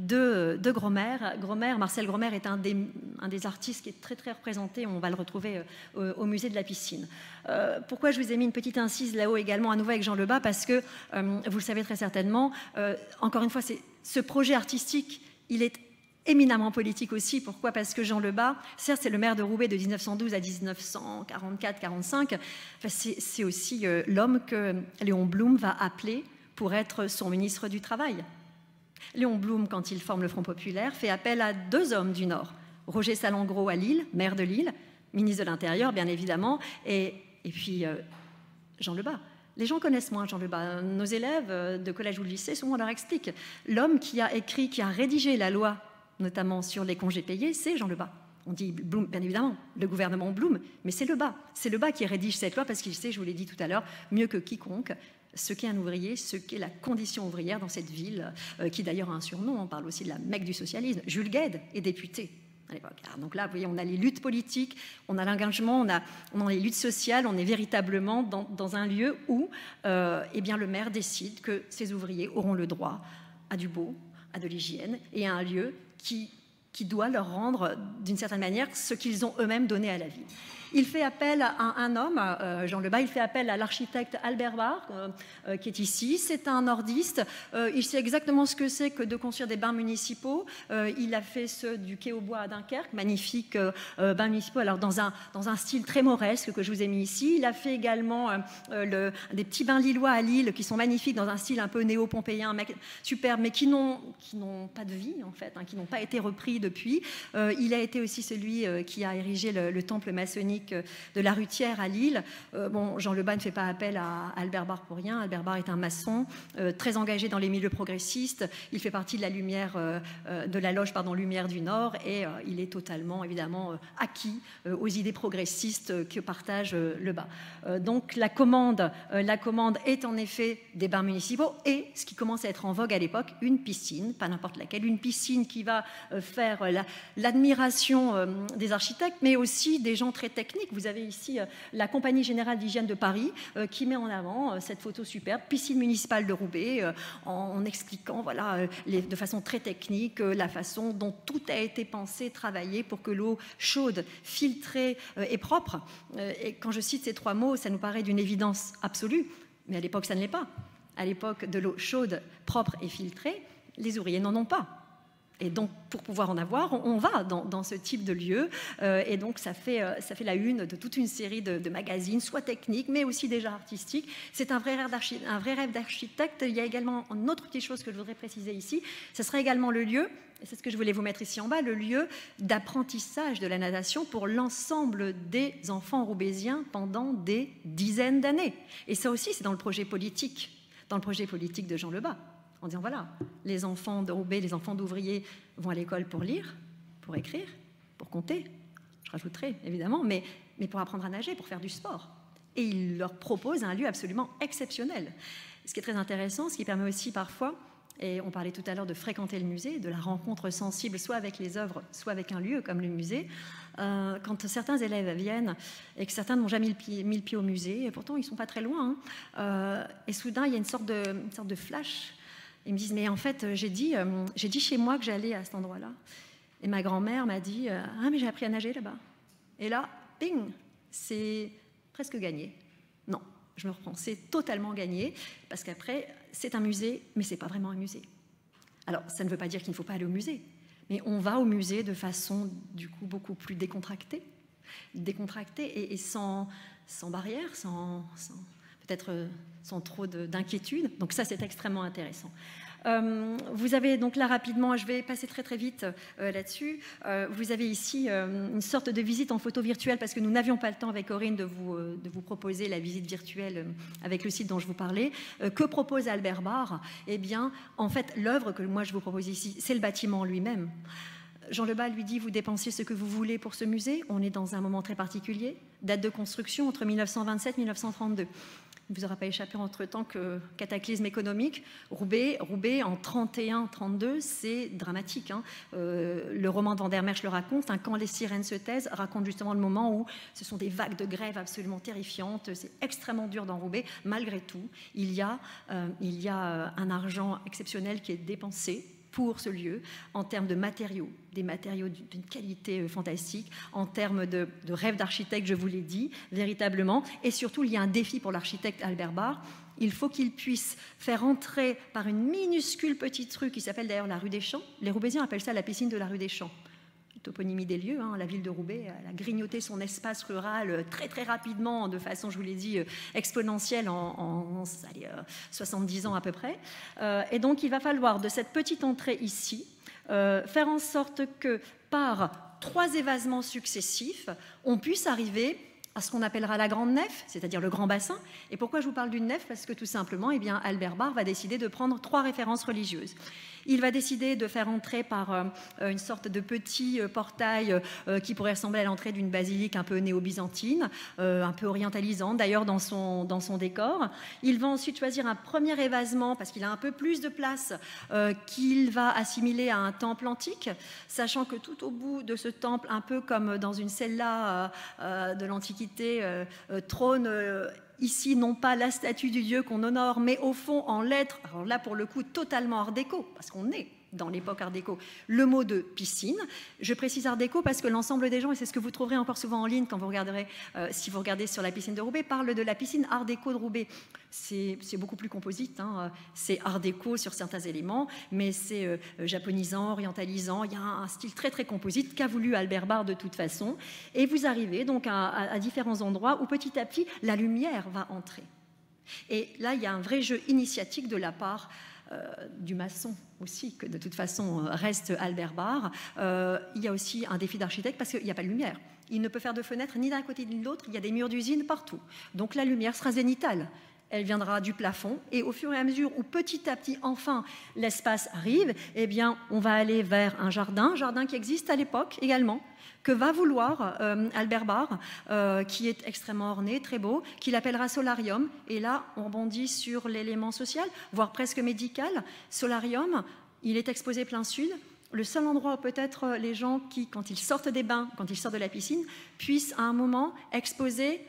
de, de Gromer. Gromer. Marcel Gromer est un des, un des artistes qui est très très représenté, on va le retrouver euh, au musée de la piscine. Euh, pourquoi je vous ai mis une petite incise là-haut également à nouveau avec Jean Lebas? Parce que, euh, vous le savez très certainement, euh, encore une fois, c'est, ce projet artistique, il est éminemment politique aussi. Pourquoi? Parce que Jean Lebas, certes, c'est le maire de Roubaix de mille neuf cent douze à mille neuf cent quarante-quatre quarante-cinq, enfin, c'est aussi euh, l'homme que Léon Blum va appeler pour être son ministre du Travail. Léon Blum, quand il forme le Front populaire, fait appel à deux hommes du Nord. Roger Salengro à Lille, maire de Lille, ministre de l'Intérieur, bien évidemment, et, et puis euh, Jean Lebas. Les gens connaissent moins Jean Lebas. Nos élèves de collège ou de lycée, souvent on leur explique. L'homme qui a écrit, qui a rédigé la loi, notamment sur les congés payés, c'est Jean Lebas. On dit Blum, bien évidemment, le gouvernement Blum, mais c'est Lebas. C'est Lebas qui rédige cette loi parce qu'il sait, je vous l'ai dit tout à l'heure, mieux que quiconque, ce qu'est un ouvrier, ce qu'est la condition ouvrière dans cette ville, euh, qui d'ailleurs a un surnom, on parle aussi de la Mecque du socialisme. Jules Guesde est député à l'époque. Donc là, vous voyez, on a les luttes politiques, on a l'engagement, on a, on a les luttes sociales, on est véritablement dans, dans un lieu où euh, eh bien, le maire décide que ces ouvriers auront le droit à du beau, à de l'hygiène et à un lieu qui, qui doit leur rendre, d'une certaine manière, ce qu'ils ont eux-mêmes donné à la vie. Il fait appel à un, un homme, euh, Jean Lebas, il fait appel à l'architecte Albert Barr, euh, euh, qui est ici. C'est un nordiste. Euh, il sait exactement ce que c'est que de construire des bains municipaux. Euh, il a fait ceux du Quai aux Bois à Dunkerque, magnifiques euh, euh, bains municipaux, alors dans un, dans un style très mauresque que je vous ai mis ici. Il a fait également euh, le, des petits bains lillois à Lille qui sont magnifiques dans un style un peu néo-pompéien, superbe, mais qui n'ont qui n'ont pas de vie, en fait, hein, qui n'ont pas été repris depuis. Euh, il a été aussi celui euh, qui a érigé le, le temple maçonnique de la Rutière à Lille. Euh, bon, Jean Lebas ne fait pas appel à Albert Barr pour rien. Albert Barr est un maçon euh, très engagé dans les milieux progressistes. Il fait partie de la lumière, euh, de la loge pardon, Lumière du Nord et euh, il est totalement évidemment euh, acquis euh, aux idées progressistes que partage euh, Lebas. Euh, donc la commande, euh, la commande est en effet des bains municipaux et ce qui commence à être en vogue à l'époque, une piscine, pas n'importe laquelle, une piscine qui va euh, faire euh, la, l'admiration euh, des architectes, mais aussi des gens très techniques. Vous avez ici euh, la Compagnie Générale d'Hygiène de Paris euh, qui met en avant euh, cette photo superbe, piscine municipale de Roubaix, euh, en, en expliquant voilà, euh, les, de façon très technique euh, la façon dont tout a été pensé, travaillé pour que l'eau chaude, filtrée euh, et propre. Euh, et quand je cite ces trois mots, ça nous paraît d'une évidence absolue, mais à l'époque, ça ne l'est pas. À l'époque de l'eau chaude, propre et filtrée, les ouvriers n'en ont pas. Et donc, pour pouvoir en avoir, on, on va dans, dans ce type de lieu. Euh, et donc, ça fait, euh, ça fait la une de toute une série de, de magazines, soit techniques, mais aussi déjà artistiques. C'est un vrai rêve d'architecte. Il y a également une autre petite chose que je voudrais préciser ici. Ce sera également le lieu, et c'est ce que je voulais vous mettre ici en bas, le lieu d'apprentissage de la natation pour l'ensemble des enfants roubaisiens pendant des dizaines d'années. Et ça aussi, c'est dans le projet politique, dans le projet politique de Jean Lebas. En disant, voilà, les enfants de Roubaix, les enfants d'ouvriers vont à l'école pour lire, pour écrire, pour compter, je rajouterai évidemment, mais, mais pour apprendre à nager, pour faire du sport. Et il leur propose un lieu absolument exceptionnel. Ce qui est très intéressant, ce qui permet aussi parfois, et on parlait tout à l'heure de fréquenter le musée, de la rencontre sensible, soit avec les œuvres, soit avec un lieu comme le musée. Euh, quand certains élèves viennent et que certains n'ont jamais mis le, pied, mis le pied au musée, et pourtant ils ne sont pas très loin, hein, euh, et soudain il y a une sorte de, une sorte de flash. Ils me disent, mais en fait, j'ai dit, euh, j'ai dit chez moi que j'allais à cet endroit-là. Et ma grand-mère m'a dit, euh, ah, mais j'ai appris à nager là-bas. Et là, ping, c'est presque gagné. Non, je me reprends, c'est totalement gagné, parce qu'après, c'est un musée, mais ce n'est pas vraiment un musée. Alors, ça ne veut pas dire qu'il ne faut pas aller au musée, mais on va au musée de façon, du coup, beaucoup plus décontractée, décontractée et, et sans, sans barrière, sans... sans peut-être sans trop d'inquiétude. Donc ça, c'est extrêmement intéressant. Euh, vous avez donc là rapidement, je vais passer très très vite euh, là-dessus, euh, vous avez ici euh, une sorte de visite en photo virtuelle parce que nous n'avions pas le temps avec Corinne de vous, euh, de vous proposer la visite virtuelle euh, avec le site dont je vous parlais. Euh, que propose Albert Barre? Eh bien, en fait, l'œuvre que moi je vous propose ici, c'est le bâtiment lui-même. Jean Lebas lui dit, vous dépensez ce que vous voulez pour ce musée. On est dans un moment très particulier, date de construction entre mille neuf cent vingt-sept et mille neuf cent trente-deux. Il ne vous aura pas échappé entre-temps que cataclysme économique. Roubaix, Roubaix en trente et un trente-deux, c'est dramatique. Hein. Euh, le roman de Van der Merch le raconte. Hein, Quand les sirènes se taisent, raconte justement le moment où ce sont des vagues de grève absolument terrifiantes. C'est extrêmement dur dans Roubaix. Malgré tout, il y a, euh, il y a un argent exceptionnel qui est dépensé pour ce lieu, en termes de matériaux, des matériaux d'une qualité fantastique, en termes de, de rêve d'architecte, je vous l'ai dit, véritablement. Et surtout, il y a un défi pour l'architecte Albert Barre. Il faut qu'il puisse faire entrer par une minuscule petite rue qui s'appelle d'ailleurs la rue des Champs. Les Roubaisiens appellent ça la piscine de la rue des Champs. Toponymie des lieux, hein, la ville de Roubaix elle a grignoté son espace rural très très rapidement, de façon, je vous l'ai dit, exponentielle en, en allez, euh, soixante-dix ans à peu près. Euh, et donc il va falloir de cette petite entrée ici, euh, faire en sorte que par trois évasements successifs, on puisse arriver à ce qu'on appellera la grande nef, c'est-à-dire le grand bassin. Et pourquoi je vous parle d'une nef? Parce que tout simplement, eh bien, Albert Barre va décider de prendre trois références religieuses. Il va décider de faire entrer par euh, une sorte de petit euh, portail euh, qui pourrait ressembler à l'entrée d'une basilique un peu néo-byzantine, euh, un peu orientalisante d'ailleurs dans son, dans son décor. Il va ensuite choisir un premier évasement parce qu'il a un peu plus de place euh, qu'il va assimiler à un temple antique, sachant que tout au bout de ce temple, un peu comme dans une cella euh, euh, de l'Antiquité, euh, euh, trône... Euh, Ici, non pas la statue du dieu qu'on honore, mais au fond, en lettres, alors là, pour le coup, totalement art déco, parce qu'on est dans l'époque art déco, le mot de piscine. Je précise art déco parce que l'ensemble des gens, et c'est ce que vous trouverez encore souvent en ligne quand vous regarderez, euh, si vous regardez sur la piscine de Roubaix, parle de la piscine art déco de Roubaix. C'est beaucoup plus composite, hein. C'est art déco sur certains éléments, mais c'est euh, japonisant, orientalisant, il y a un, un style très très composite qu'a voulu Albert Barre de toute façon, et vous arrivez donc à, à, à différents endroits où petit à petit la lumière va entrer. Et là, il y a un vrai jeu initiatique de la part Euh, du maçon aussi, que de toute façon reste Albert Barre. Euh, il y a aussi un défi d'architecte parce qu'il n'y a pas de lumière. Il ne peut faire de fenêtre ni d'un côté ni de l'autre, il y a des murs d'usine partout. Donc la lumière sera zénitale. Elle viendra du plafond et au fur et à mesure où petit à petit, enfin, l'espace arrive, eh bien, on va aller vers un jardin, jardin qui existe à l'époque également, que va vouloir euh, Albert Barre, euh, qui est extrêmement orné, très beau, qu'il appellera solarium. Et là, on rebondit sur l'élément social, voire presque médical. Solarium, il est exposé plein sud. Le seul endroit où peut-être les gens qui, quand ils sortent des bains, quand ils sortent de la piscine, puissent à un moment exposer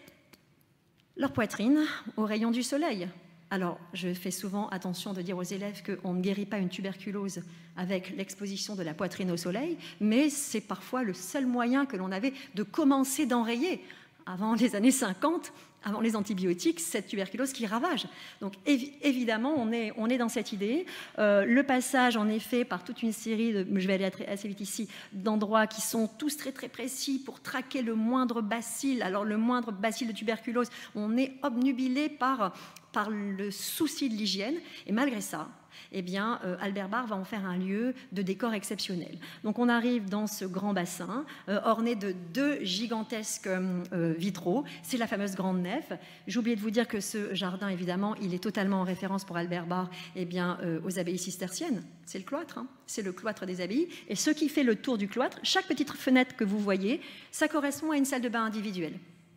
leur poitrine aux rayons du soleil. Alors, je fais souvent attention de dire aux élèves qu'on ne guérit pas une tuberculose avec l'exposition de la poitrine au soleil, mais c'est parfois le seul moyen que l'on avait de commencer d'enrayer avant les années cinquante, avant les antibiotiques, cette tuberculose qui ravage. Donc évi évidemment, on est, on est dans cette idée. Euh, le passage, en effet, par toute une série, de, je vais aller assez vite ici, d'endroits qui sont tous très très précis pour traquer le moindre bacille. Alors le moindre bacille de tuberculose, on est obnubilé par, par le souci de l'hygiène. Et malgré ça, eh bien, euh, Albert Barre va en faire un lieu de décor exceptionnel. Donc on arrive dans ce grand bassin, euh, orné de deux gigantesques euh, vitraux. C'est la fameuse grande nef. J'ai oublié de vous dire que ce jardin, évidemment, il est totalement en référence pour Albert Barre eh bien, euh, aux abbayes cisterciennes. C'est le cloître, hein. C'est le cloître des abbayes. Et ce qui fait le tour du cloître, chaque petite fenêtre que vous voyez, ça correspond à une salle de bain individuelle.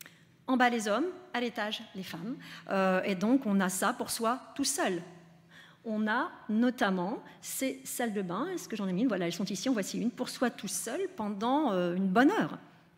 En bas, les hommes, à l'étage, les femmes. Euh, et donc, on a ça pour soi tout seul. On a notamment ces salles de bain, est-ce que j'en ai mis une? Voilà, elles sont ici, en voici une, pour soi tout seul pendant euh, une bonne heure.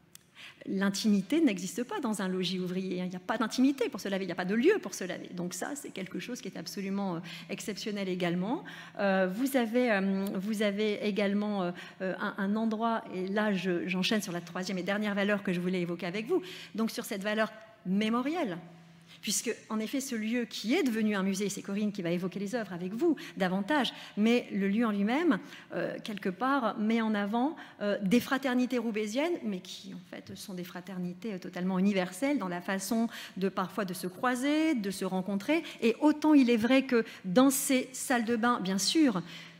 L'intimité n'existe pas dans un logis ouvrier, il n'y a pas d'intimité pour se laver, il n'y a pas de lieu pour se laver. Donc ça, c'est quelque chose qui est absolument euh, exceptionnel également. Euh, vous, avez, euh, vous avez également euh, un, un endroit, et là j'enchaîne sur la troisième et dernière valeur que je voulais évoquer avec vous, donc sur cette valeur mémorielle. Puisque, en effet, ce lieu qui est devenu un musée, c'est Corinne qui va évoquer les œuvres avec vous davantage, mais le lieu en lui-même, euh, quelque part, met en avant euh, des fraternités roubaisiennes, mais qui, en fait, sont des fraternités totalement universelles dans la façon de, parfois, de se croiser, de se rencontrer. Et autant il est vrai que dans ces salles de bain, bien sûr,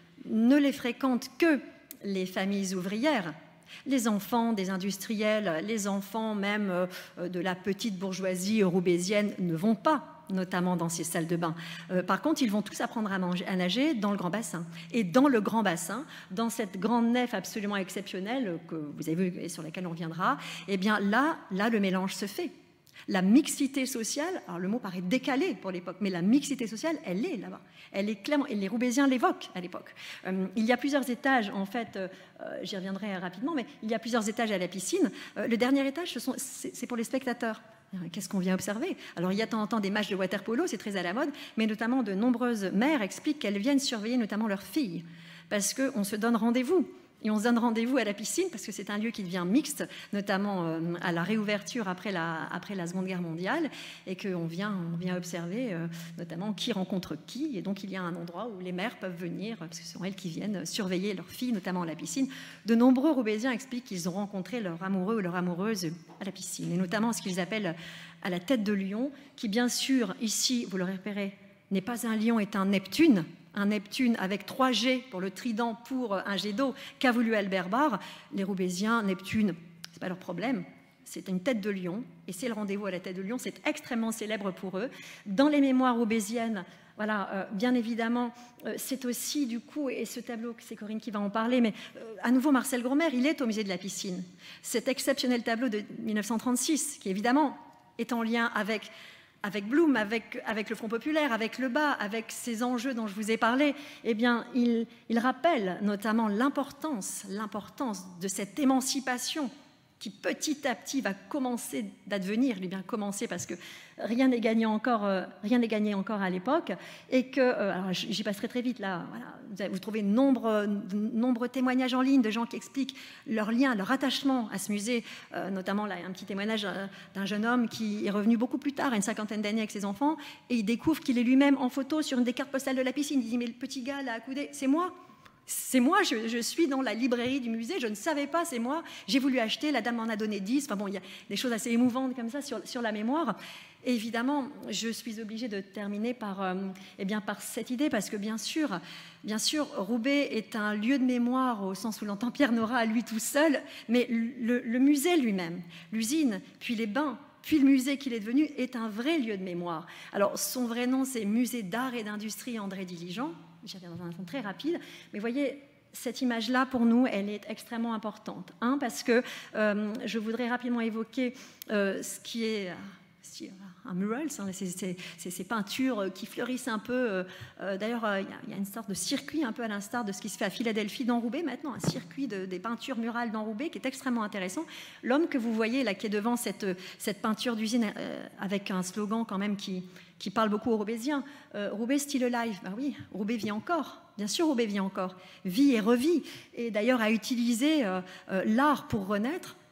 ne les fréquentent que les familles ouvrières, les enfants des industriels, les enfants même euh, de la petite bourgeoisie roubaisienne ne vont pas, notamment dans ces salles de bain. Euh, par contre, ils vont tous apprendre à, manger, à nager dans le grand bassin. Et dans le grand bassin, dans cette grande nef absolument exceptionnelle que vous avez vue et sur laquelle on reviendra, eh bien là, là, le mélange se fait. La mixité sociale, alors le mot paraît décalé pour l'époque, mais la mixité sociale, elle est là-bas. Elle est clairement, et les Roubaisiens l'évoquent à l'époque. Euh, il y a plusieurs étages, en fait, euh, j'y reviendrai rapidement, mais il y a plusieurs étages à la piscine. Euh, le dernier étage, c'est pour les spectateurs. Qu'est-ce qu'on vient observer? Alors, il y a de temps en temps des matchs de water-polo, c'est très à la mode, mais notamment de nombreuses mères expliquent qu'elles viennent surveiller notamment leurs filles, parce qu'on se donne rendez-vous. Et on se donne rendez-vous à la piscine parce que c'est un lieu qui devient mixte, notamment euh, à la réouverture après la, après la Seconde Guerre mondiale, et qu'on vient, on vient observer euh, notamment qui rencontre qui. Et donc il y a un endroit où les mères peuvent venir, parce que ce sont elles qui viennent surveiller leurs filles, notamment à la piscine. De nombreux Roubaisiens expliquent qu'ils ont rencontré leur amoureux ou leur amoureuse à la piscine, et notamment ce qu'ils appellent à la tête de lion, qui bien sûr, ici, vous le repérez, n'est pas un lion, est un Neptune, un Neptune avec trois G pour le trident pour un jet d'eau qu'a voulu Albert Barre. Les Roubaisiens, Neptune, c'est pas leur problème. C'est une tête de lion, et c'est le rendez-vous à la tête de lion. C'est extrêmement célèbre pour eux. Dans les mémoires roubaisiennes, voilà, euh, bien évidemment, euh, c'est aussi du coup, et ce tableau, c'est Corinne qui va en parler, mais euh, à nouveau, Marcel Gromer, il est au musée de la piscine. Cet exceptionnel tableau de mille neuf cent trente-six, qui évidemment est en lien avec... avec Blum, avec, avec le Front populaire, avec le bas, avec ces enjeux dont je vous ai parlé, eh bien, il, il rappelle notamment l'importance, l'importance de cette émancipation qui petit à petit va commencer d'advenir, il est bien commencé parce que rien n'est gagné encore, euh, rien n'est gagné encore à l'époque, et que, euh, alors j'y passerai très vite là, voilà, vous trouvez de nombreux, de nombreux témoignages en ligne de gens qui expliquent leur lien, leur attachement à ce musée, euh, notamment là, un petit témoignage euh, d'un jeune homme qui est revenu beaucoup plus tard, à une cinquantaine d'années avec ses enfants, et il découvre qu'il est lui-même en photo sur une des cartes postales de la piscine. Il dit, mais le petit gars là accoudé, c'est moi. C'est moi, je, je suis dans la librairie du musée, je ne savais pas, c'est moi, j'ai voulu acheter, la dame m'en a donné dix, enfin bon, il y a des choses assez émouvantes comme ça sur, sur la mémoire. Et évidemment, je suis obligée de terminer par, euh, eh bien, par cette idée, parce que bien sûr, bien sûr, Roubaix est un lieu de mémoire au sens où l'entend Pierre Nora à lui tout seul, mais le, le musée lui-même, l'usine, puis les bains, puis le musée qu'il est devenu, est un vrai lieu de mémoire. Alors, son vrai nom, c'est Musée d'art et d'industrie André Diligent. J'y reviens dans un temps très rapide, mais voyez, cette image-là, pour nous, elle est extrêmement importante. Un, parce que euh, je voudrais rapidement évoquer euh, ce qui est euh, un mural, hein, ces peintures qui fleurissent un peu. Euh, D'ailleurs, il y, y a une sorte de circuit, un peu à l'instar de ce qui se fait à Philadelphie, dans Roubaix, maintenant, un circuit de, des peintures murales dans Roubaix qui est extrêmement intéressant. L'homme que vous voyez, là, qui est devant cette, cette peinture d'usine, euh, avec un slogan quand même qui... qui parle beaucoup aux Roubaisiens. Euh, Roubaix still alive. Ben oui, Roubaix vit encore. Bien sûr, Roubaix vit encore. Vit et revit. Et d'ailleurs a utilisé euh, euh, l'art pour renaître.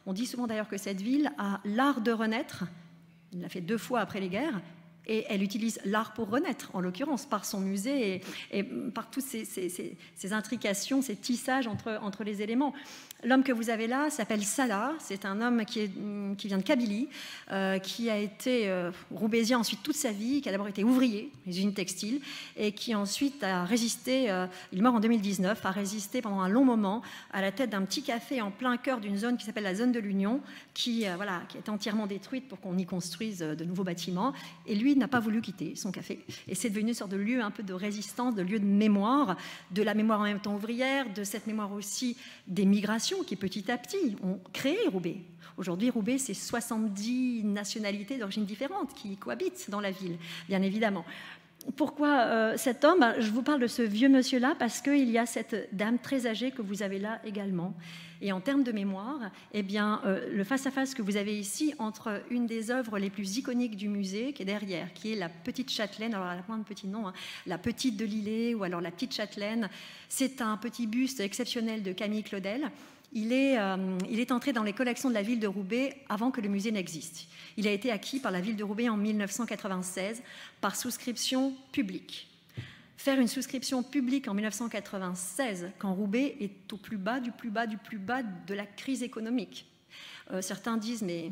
On dit souvent d'ailleurs que cette ville a l'art de renaître. Il l'a fait deux fois après les guerres. Et elle utilise l'art pour renaître, en l'occurrence, par son musée et, et par toutes ces, ces, ces, ces intrications, ces tissages entre, entre les éléments. L'homme que vous avez là s'appelle Salah, c'est un homme qui, est, qui vient de Kabylie, euh, qui a été euh, roubaisien ensuite toute sa vie, qui a d'abord été ouvrier, les usines textiles, et qui ensuite a résisté, euh, il est mort en deux mille dix-neuf, a résisté pendant un long moment à la tête d'un petit café en plein cœur d'une zone qui s'appelle la zone de l'Union, qui, euh, voilà, qui est entièrement détruite pour qu'on y construise de nouveaux bâtiments. Et lui n'a pas voulu quitter son café. Et c'est devenu une sorte de lieu un peu de résistance, de lieu de mémoire, de la mémoire en même temps ouvrière, de cette mémoire aussi des migrations qui petit à petit ont créé Roubaix. Aujourd'hui, Roubaix, c'est soixante-dix nationalités d'origines différentes qui cohabitent dans la ville, bien évidemment. Pourquoi euh, cet homme? Je vous parle de ce vieux monsieur-là parce qu'il y a cette dame très âgée que vous avez là également. Et en termes de mémoire, eh bien, euh, le face-à-face que vous avez ici entre une des œuvres les plus iconiques du musée, qui est derrière, qui est la Petite Châtelaine, alors elle a plein de petits noms, hein, la Petite de Lillet ou alors la Petite Châtelaine, c'est un petit buste exceptionnel de Camille Claudel. Il est, euh, il est entré dans les collections de la ville de Roubaix avant que le musée n'existe. Il a été acquis par la ville de Roubaix en mille neuf cent quatre-vingt-seize par souscription publique. Faire une souscription publique en mille neuf cent quatre-vingt-seize, quand Roubaix est au plus bas, du plus bas, du plus bas de la crise économique. Euh, certains disent, mais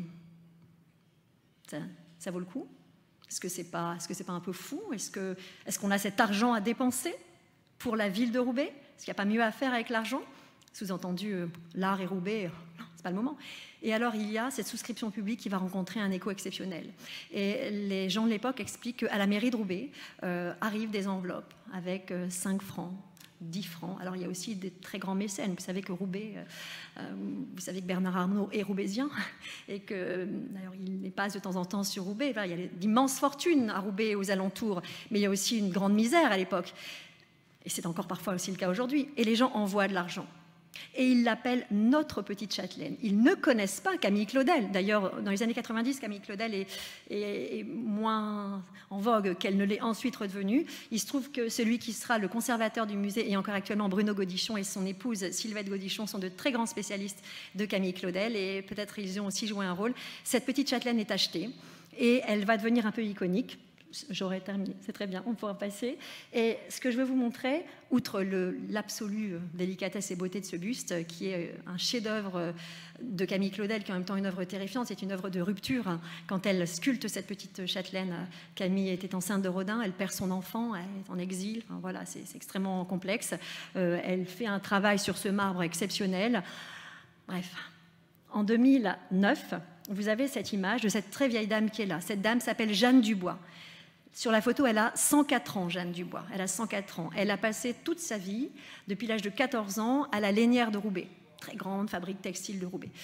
ça, ça vaut le coup? Est-ce que c'est pas, est-ce que c'est pas un peu fou? Est-ce que, est-ce qu'on a cet argent à dépenser pour la ville de Roubaix? Est-ce qu'il n'y a pas mieux à faire avec l'argent? Sous-entendu, euh, l'art et Roubaix, euh, non, c'est pas le moment. Et alors, il y a cette souscription publique qui va rencontrer un écho exceptionnel. Et les gens de l'époque expliquent qu'à la mairie de Roubaix euh, arrivent des enveloppes avec euh, cinq francs, dix francs. Alors, il y a aussi des très grands mécènes. Vous savez que Roubaix, euh, vous savez que Bernard Arnault est roubaisien et que, d'ailleurs, il les passe de temps en temps sur Roubaix. Enfin, il y a d'immenses fortunes à Roubaix et aux alentours, mais il y a aussi une grande misère à l'époque. Et c'est encore parfois aussi le cas aujourd'hui. Et les gens envoient de l'argent. Et ils l'appellent notre Petite Châtelaine. Ils ne connaissent pas Camille Claudel. D'ailleurs, dans les années quatre-vingt-dix, Camille Claudel est, est, est moins en vogue qu'elle ne l'est ensuite redevenue. Il se trouve que celui qui sera le conservateur du musée, et encore actuellement Bruno Godichon et son épouse Sylvette Godichon, sont de très grands spécialistes de Camille Claudel, et peut-être ils ont aussi joué un rôle. Cette Petite Châtelaine est achetée, et elle va devenir un peu iconique. J'aurais terminé, c'est très bien, on pourra passer. Et ce que je veux vous montrer, outre l'absolue délicatesse et beauté de ce buste, qui est un chef-d'œuvre de Camille Claudel, qui est en même temps une œuvre terrifiante, c'est une œuvre de rupture. Quand elle sculpte cette petite châtelaine, Camille était enceinte de Rodin, elle perd son enfant, elle est en exil, enfin, voilà, c'est extrêmement complexe. Euh, elle fait un travail sur ce marbre exceptionnel. Bref, en deux mille neuf, vous avez cette image de cette très vieille dame qui est là. Cette dame s'appelle Jeanne Dubois. Sur la photo, elle a cent quatre ans, Jeanne Dubois. Elle a cent quatre ans. Elle a passé toute sa vie, depuis l'âge de quatorze ans, à la Lainière de Roubaix, très grande fabrique textile de Roubaix.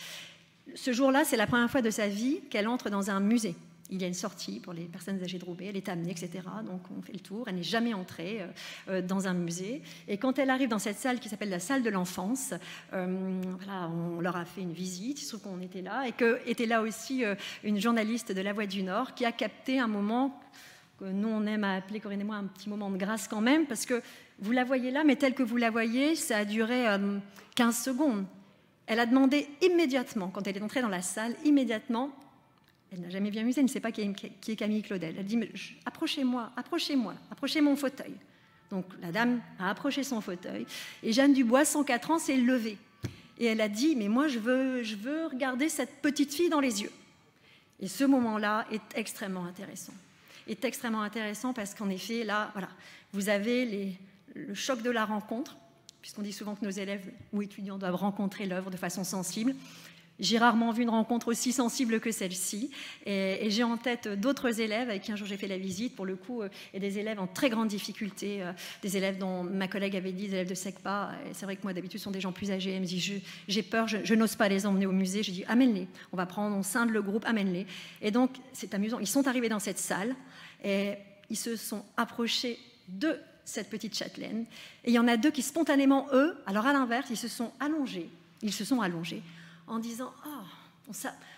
Ce jour-là, c'est la première fois de sa vie qu'elle entre dans un musée. Il y a une sortie pour les personnes âgées de Roubaix, elle est amenée, et cetera. Donc on fait le tour, elle n'est jamais entrée euh, dans un musée. Et quand elle arrive dans cette salle qui s'appelle la salle de l'enfance, euh, voilà, on leur a fait une visite, il se trouve qu'on était là, et qu'était là aussi euh, une journaliste de La Voix du Nord qui a capté un moment que nous, on aime à appeler, Corinne et moi, un petit moment de grâce quand même, parce que vous la voyez là, mais telle que vous la voyez, ça a duré euh, quinze secondes. Elle a demandé immédiatement, quand elle est entrée dans la salle, immédiatement, elle n'a jamais vu un musée, elle ne sait pas qui est, qui est Camille Claudel. Elle dit, approchez-moi, approchez-moi, approchez mon fauteuil. Donc la dame a approché son fauteuil, et Jeanne Dubois, cent quatre ans, s'est levée. Et elle a dit, mais moi, je veux, je veux regarder cette petite fille dans les yeux. Et ce moment-là est extrêmement intéressant. est extrêmement intéressant parce qu'en effet, là, voilà, vous avez les, le choc de la rencontre, puisqu'on dit souvent que nos élèves ou étudiants doivent rencontrer l'œuvre de façon sensible. J'ai rarement vu une rencontre aussi sensible que celle-ci, et, et j'ai en tête d'autres élèves avec qui un jour j'ai fait la visite, pour le coup, euh, et des élèves en très grande difficulté, euh, des élèves dont ma collègue avait dit, des élèves de SECPA, et c'est vrai que moi d'habitude ce sont des gens plus âgés, elle me dit, j'ai peur, je, je n'ose pas les emmener au musée, j'ai dit, amène-les, on va prendre, on scinde le groupe, amène-les. Et donc, c'est amusant, ils sont arrivés dans cette salle, et ils se sont approchés de cette petite châtelaine, et il y en a deux qui spontanément, eux, alors à l'inverse, ils se sont allongés, ils se sont allongés, en disant « Oh,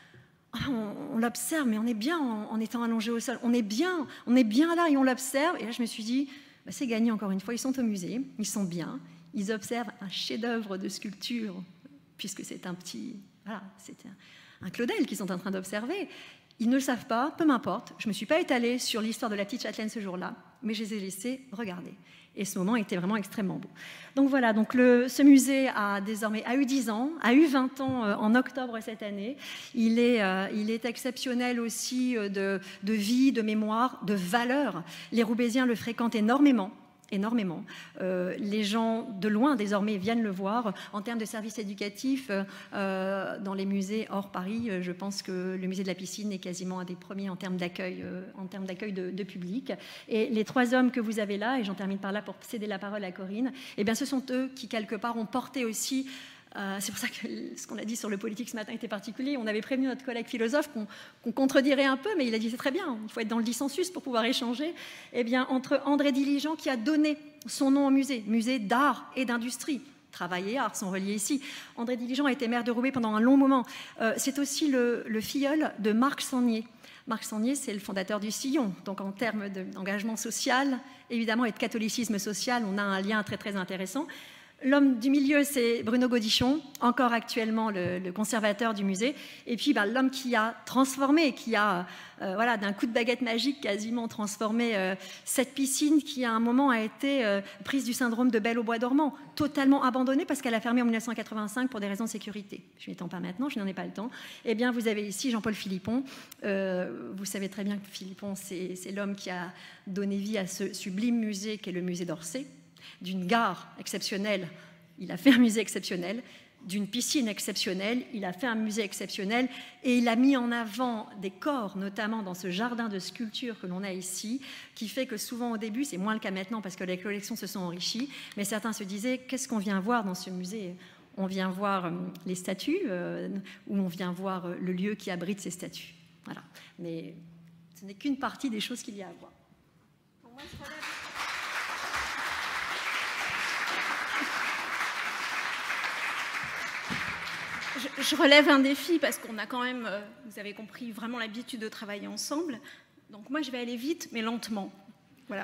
on, on, on l'observe, mais on est bien en, en étant allongé au sol, on est bien, on est bien là et on l'observe. » Et là, je me suis dit bah, « C'est gagné encore une fois, ils sont au musée, ils sont bien, ils observent un chef-d'œuvre de sculpture, puisque c'est un petit, Voilà, c'était un, un Claudel qu'ils sont en train d'observer. Ils ne le savent pas, peu m'importe. Je ne me suis pas étalée sur l'histoire de la petite châtelaine ce jour-là, mais je les ai laissés regarder. Et ce moment était vraiment extrêmement beau. Donc voilà, donc le, ce musée a désormais a eu dix ans, a eu vingt ans euh, en octobre cette année. Il est, euh, il est exceptionnel aussi euh, de, de vie, de mémoire, de valeur. Les Roubaisiens le fréquentent énormément. énormément. Euh, les gens de loin désormais viennent le voir. En termes de services éducatifs, euh, dans les musées hors Paris, je pense que le musée de la piscine est quasiment un des premiers en termes d'accueil, euh, en termes d'accueil de, de public. Et les trois hommes que vous avez là, et j'en termine par là pour céder la parole à Corinne, eh bien, ce sont eux qui, quelque part, ont porté aussi. Euh, c'est pour ça que ce qu'on a dit sur le politique ce matin était particulier. On avait prévenu notre collègue philosophe qu'on qu'on contredirait un peu, mais il a dit c'est très bien, il faut être dans le dissensus pour pouvoir échanger. Eh bien, entre André Diligent, qui a donné son nom au musée, musée d'art et d'industrie, travail et art sont reliés ici. André Diligent a été maire de Roubaix pendant un long moment. Euh, c'est aussi le, le filleul de Marc Sangnier. Marc Sangnier, c'est le fondateur du Sillon. Donc, en termes d'engagement social, évidemment, et de catholicisme social, on a un lien très, très intéressant. L'homme du milieu, c'est Bruno Godichon, encore actuellement le, le conservateur du musée. Et puis, bah, l'homme qui a transformé, qui a, euh, voilà, d'un coup de baguette magique, quasiment transformé euh, cette piscine qui, à un moment, a été euh, prise du syndrome de Belle au bois dormant, totalement abandonnée parce qu'elle a fermé en mille neuf cent quatre-vingt-cinq pour des raisons de sécurité. Je n'y étends pas maintenant, je n'en ai pas le temps. Eh bien, vous avez ici Jean-Paul Philippon. Euh, vous savez très bien que Philippon, c'est l'homme qui a donné vie à ce sublime musée qu'est le musée d'Orsay. D'une gare exceptionnelle, il a fait un musée exceptionnel. D'une piscine exceptionnelle, il a fait un musée exceptionnel. Et il a mis en avant des corps, notamment dans ce jardin de sculptures que l'on a ici, qui fait que souvent au début, c'est moins le cas maintenant parce que les collections se sont enrichies, mais certains se disaient, qu'est-ce qu'on vient voir dans ce musée ? On vient voir les statues, euh, ou on vient voir le lieu qui abrite ces statues. Voilà. Mais ce n'est qu'une partie des choses qu'il y a à voir. Pour moi, je relève... Je, je relève un défi parce qu'on a quand même, euh, vous avez compris, vraiment l'habitude de travailler ensemble. Donc moi, je vais aller vite, mais lentement. Voilà.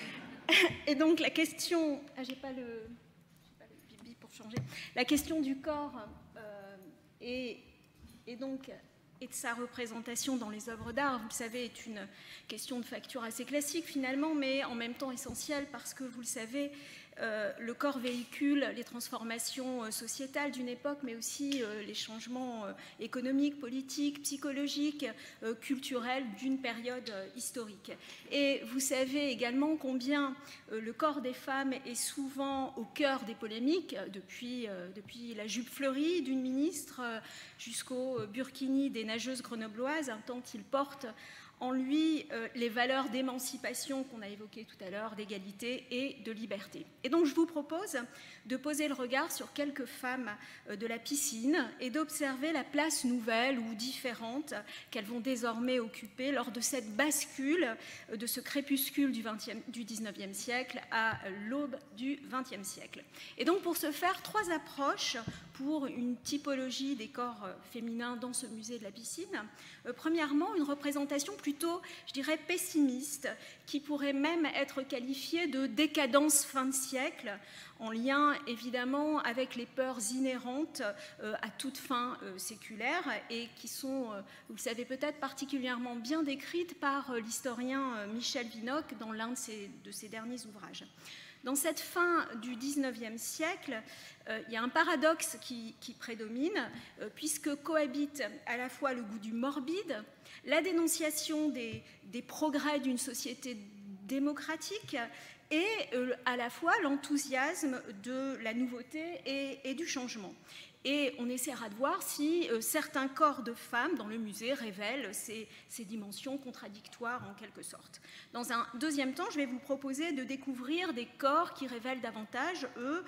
Et donc la question... Ah, j'ai pas le... j'ai pas le bibi pour changer. La question du corps euh, et, et donc... et de sa représentation dans les œuvres d'art, vous le savez, est une question de facture assez classique finalement, mais en même temps essentielle parce que, vous le savez, euh, le corps véhicule les transformations euh, sociétales d'une époque, mais aussi euh, les changements euh, économiques, politiques, psychologiques, euh, culturels d'une période euh, historique. Et vous savez également combien euh, le corps des femmes est souvent au cœur des polémiques, depuis, euh, depuis la jupe fleurie d'une ministre euh, jusqu'au burkini des nageuses grenobloises, tant qu'il porte en lui euh, les valeurs d'émancipation qu'on a évoquées tout à l'heure, d'égalité et de liberté. Et donc je vous propose de poser le regard sur quelques femmes euh, de la piscine et d'observer la place nouvelle ou différente qu'elles vont désormais occuper lors de cette bascule, euh, de ce crépuscule du, vingtième, du dix-neuvième siècle à l'aube du vingtième siècle. Et donc pour ce faire, trois approches pour une typologie des corps féminins dans ce musée de la piscine. Euh, premièrement, une représentation plutôt, je dirais, pessimiste, qui pourrait même être qualifiée de décadence fin de siècle, en lien évidemment avec les peurs inhérentes euh, à toute fin euh, séculaire et qui sont, euh, vous le savez peut-être, particulièrement bien décrites par euh, l'historien euh, Michel Vinocq dans l'un de ses, de ses derniers ouvrages. Dans cette fin du dix-neuvième siècle, euh, il y a un paradoxe qui, qui prédomine, euh, puisque cohabite à la fois le goût du morbide, la dénonciation des, des progrès d'une société démocratique et euh, à la fois l'enthousiasme de la nouveauté et, et du changement. Et on essaiera de voir si euh, certains corps de femmes dans le musée révèlent ces, ces dimensions contradictoires en quelque sorte. Dans un deuxième temps, je vais vous proposer de découvrir des corps qui révèlent davantage, eux,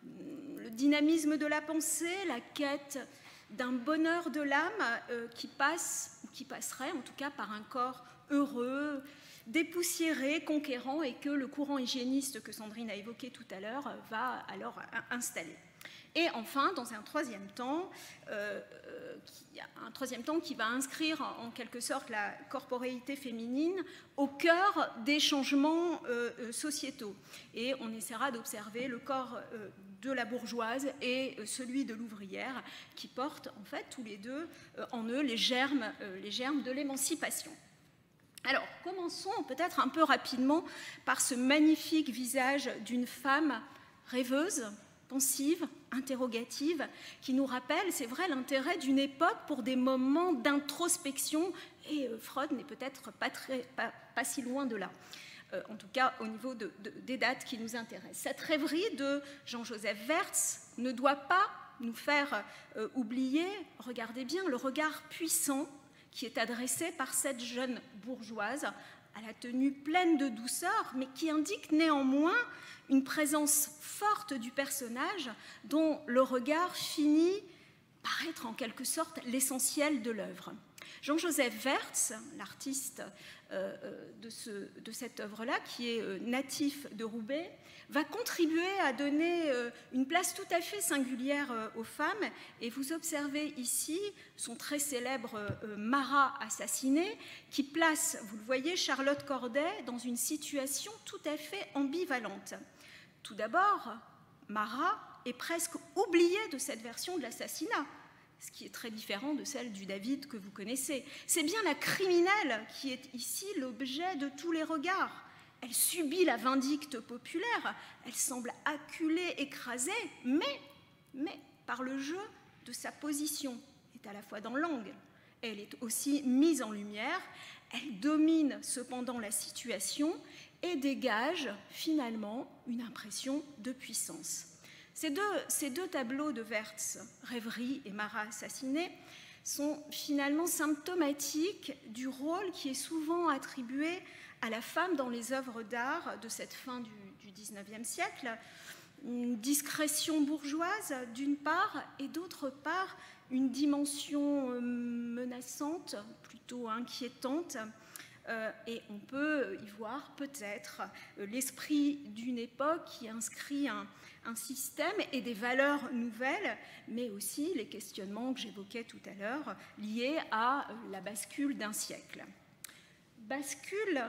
le dynamisme de la pensée, la quête d'un bonheur de l'âme euh, qui passe, ou qui passerait en tout cas par un corps heureux, dépoussiéré, conquérant, et que le courant hygiéniste que Sandrine a évoqué tout à l'heure va alors installer. Et enfin, dans un troisième temps, euh, euh, qui, un troisième temps qui va inscrire en, en quelque sorte la corporéité féminine au cœur des changements euh, sociétaux. Et on essaiera d'observer le corps euh, de la bourgeoise et celui de l'ouvrière, qui portent en fait tous les deux en eux les germes, les germes de l'émancipation. Alors, commençons peut-être un peu rapidement par ce magnifique visage d'une femme rêveuse, pensive, interrogative, qui nous rappelle, c'est vrai, l'intérêt d'une époque pour des moments d'introspection, et Freud n'est peut-être pas, pas, pas si loin de là. Euh, en tout cas au niveau de, de, des dates qui nous intéressent. Cette rêverie de Jean-Joseph Wertz ne doit pas nous faire euh, oublier, regardez bien, le regard puissant qui est adressé par cette jeune bourgeoise à la tenue pleine de douceur, mais qui indique néanmoins une présence forte du personnage dont le regard finit par être en quelque sorte l'essentiel de l'œuvre. Jean-Joseph Wertz, l'artiste euh, de, ce, de cette œuvre-là, qui est euh, natif de Roubaix, va contribuer à donner euh, une place tout à fait singulière euh, aux femmes. Et vous observez ici son très célèbre euh, Marat assassiné, qui place, vous le voyez, Charlotte Corday dans une situation tout à fait ambivalente. Tout d'abord, Marat est presque oublié de cette version de l'assassinat, ce qui est très différent de celle du David que vous connaissez. C'est bien la criminelle qui est ici l'objet de tous les regards. Elle subit la vindicte populaire, elle semble acculée, écrasée, mais, mais par le jeu de sa position, est à la fois dans l'angle, elle est aussi mise en lumière, elle domine cependant la situation et dégage finalement une impression de puissance. Ces deux, ces deux tableaux de Wertz, Rêverie et Marat assassiné, sont finalement symptomatiques du rôle qui est souvent attribué à la femme dans les œuvres d'art de cette fin du, du dix-neuvième siècle. Une discrétion bourgeoise, d'une part, et d'autre part, une dimension menaçante, plutôt inquiétante. Euh, et on peut y voir peut-être euh, l'esprit d'une époque qui inscrit un, un système et des valeurs nouvelles, mais aussi les questionnements que j'évoquais tout à l'heure liés à euh, la bascule d'un siècle. Bascule,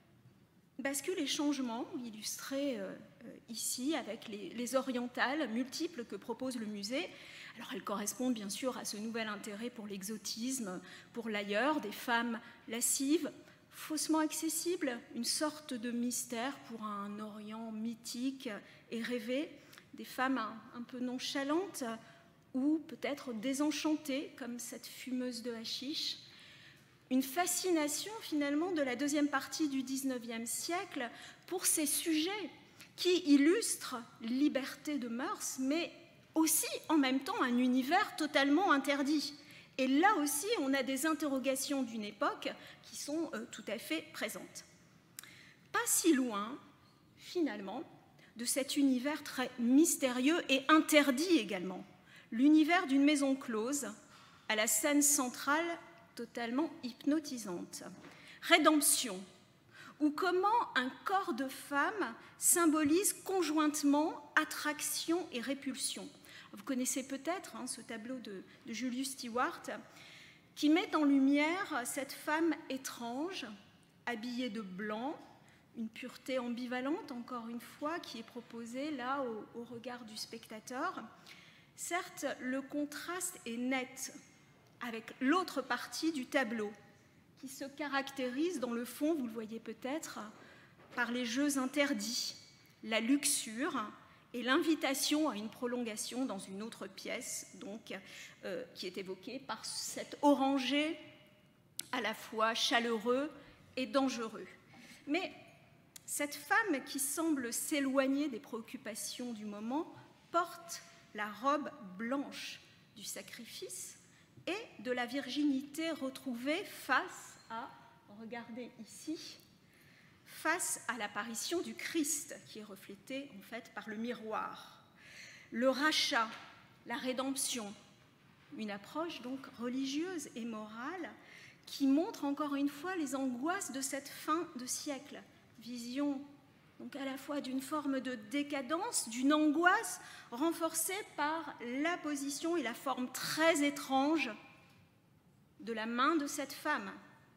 bascule et changement, illustrés euh, ici avec les, les orientales multiples que propose le musée. Alors elles correspondent bien sûr à ce nouvel intérêt pour l'exotisme, pour l'ailleurs, des femmes lascives, faussement accessible, une sorte de mystère pour un Orient mythique et rêvé, des femmes un, un peu nonchalantes ou peut-être désenchantées, comme cette fumeuse de hashish. Une fascination finalement de la deuxième partie du dix-neuvième siècle pour ces sujets qui illustrent liberté de mœurs, mais aussi en même temps un univers totalement interdit. Et là aussi, on a des interrogations d'une époque qui sont euh, tout à fait présentes. Pas si loin, finalement, de cet univers très mystérieux et interdit également, l'univers d'une maison close, à la scène centrale totalement hypnotisante. Rédemption, ou comment un corps de femme symbolise conjointement attraction et répulsion. Vous connaissez peut-être hein, ce tableau de, de Julius Stewart qui met en lumière cette femme étrange, habillée de blanc, une pureté ambivalente, encore une fois, qui est proposée là au, au regard du spectateur. Certes, le contraste est net avec l'autre partie du tableau, qui se caractérise dans le fond, vous le voyez peut-être, par les jeux interdits, la luxure et l'invitation à une prolongation dans une autre pièce, donc, euh, qui est évoquée par cet oranger à la fois chaleureux et dangereux. Mais cette femme qui semble s'éloigner des préoccupations du moment porte la robe blanche du sacrifice et de la virginité retrouvée face à, regardez ici, face à l'apparition du Christ, qui est reflété en fait par le miroir. Le rachat, la rédemption, une approche donc religieuse et morale qui montre encore une fois les angoisses de cette fin de siècle. Vision donc à la fois d'une forme de décadence, d'une angoisse renforcée par la position et la forme très étrange de la main de cette femme.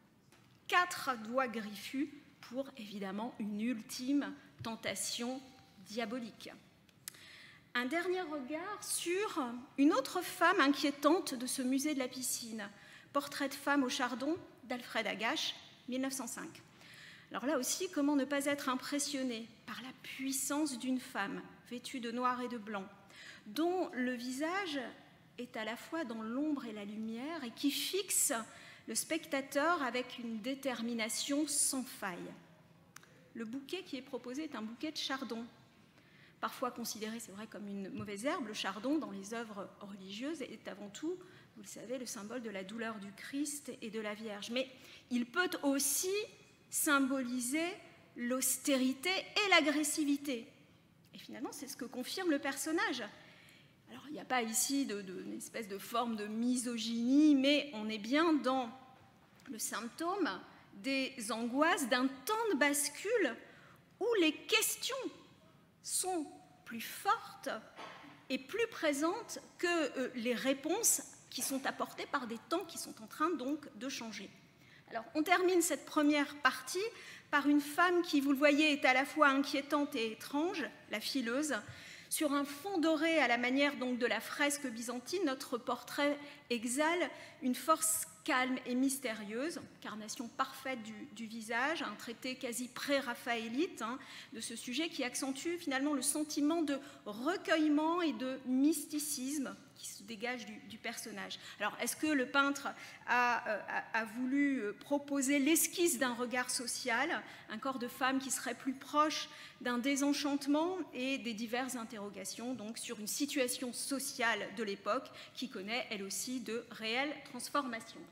Quatre doigts griffus pour évidemment une ultime tentation diabolique. Un dernier regard sur une autre femme inquiétante de ce musée de la piscine, Portrait de femme au chardon d'Alfred Agache, mille neuf cent cinq. Alors là aussi, comment ne pas être impressionné par la puissance d'une femme vêtue de noir et de blanc, dont le visage est à la fois dans l'ombre et la lumière et qui fixe le spectateur avec une détermination sans faille. Le bouquet qui est proposé est un bouquet de chardon, parfois considéré, c'est vrai, comme une mauvaise herbe. Le chardon, dans les œuvres religieuses, est avant tout, vous le savez, le symbole de la douleur du Christ et de la Vierge. Mais il peut aussi symboliser l'austérité et l'agressivité. Et finalement, c'est ce que confirme le personnage. Alors, il n'y a pas ici de, de, une espèce de forme de misogynie, mais on est bien dans le symptôme des angoisses d'un temps de bascule où les questions sont plus fortes et plus présentes que euh, les réponses qui sont apportées par des temps qui sont en train donc de changer. Alors, on termine cette première partie par une femme qui, vous le voyez, est à la fois inquiétante et étrange, la fileuse. Sur un fond doré à la manière donc de la fresque byzantine, notre portrait exhale une force calme et mystérieuse, incarnation parfaite du, du visage, un traité quasi pré-raphaélite hein, de ce sujet qui accentue finalement le sentiment de recueillement et de mysticisme qui se dégage du, du personnage. Alors, est-ce que le peintre a, a, a voulu proposer l'esquisse d'un regard social, un corps de femme qui serait plus proche d'un désenchantement et des diverses interrogations donc, sur une situation sociale de l'époque qui connaît, elle aussi, de réelles transformations.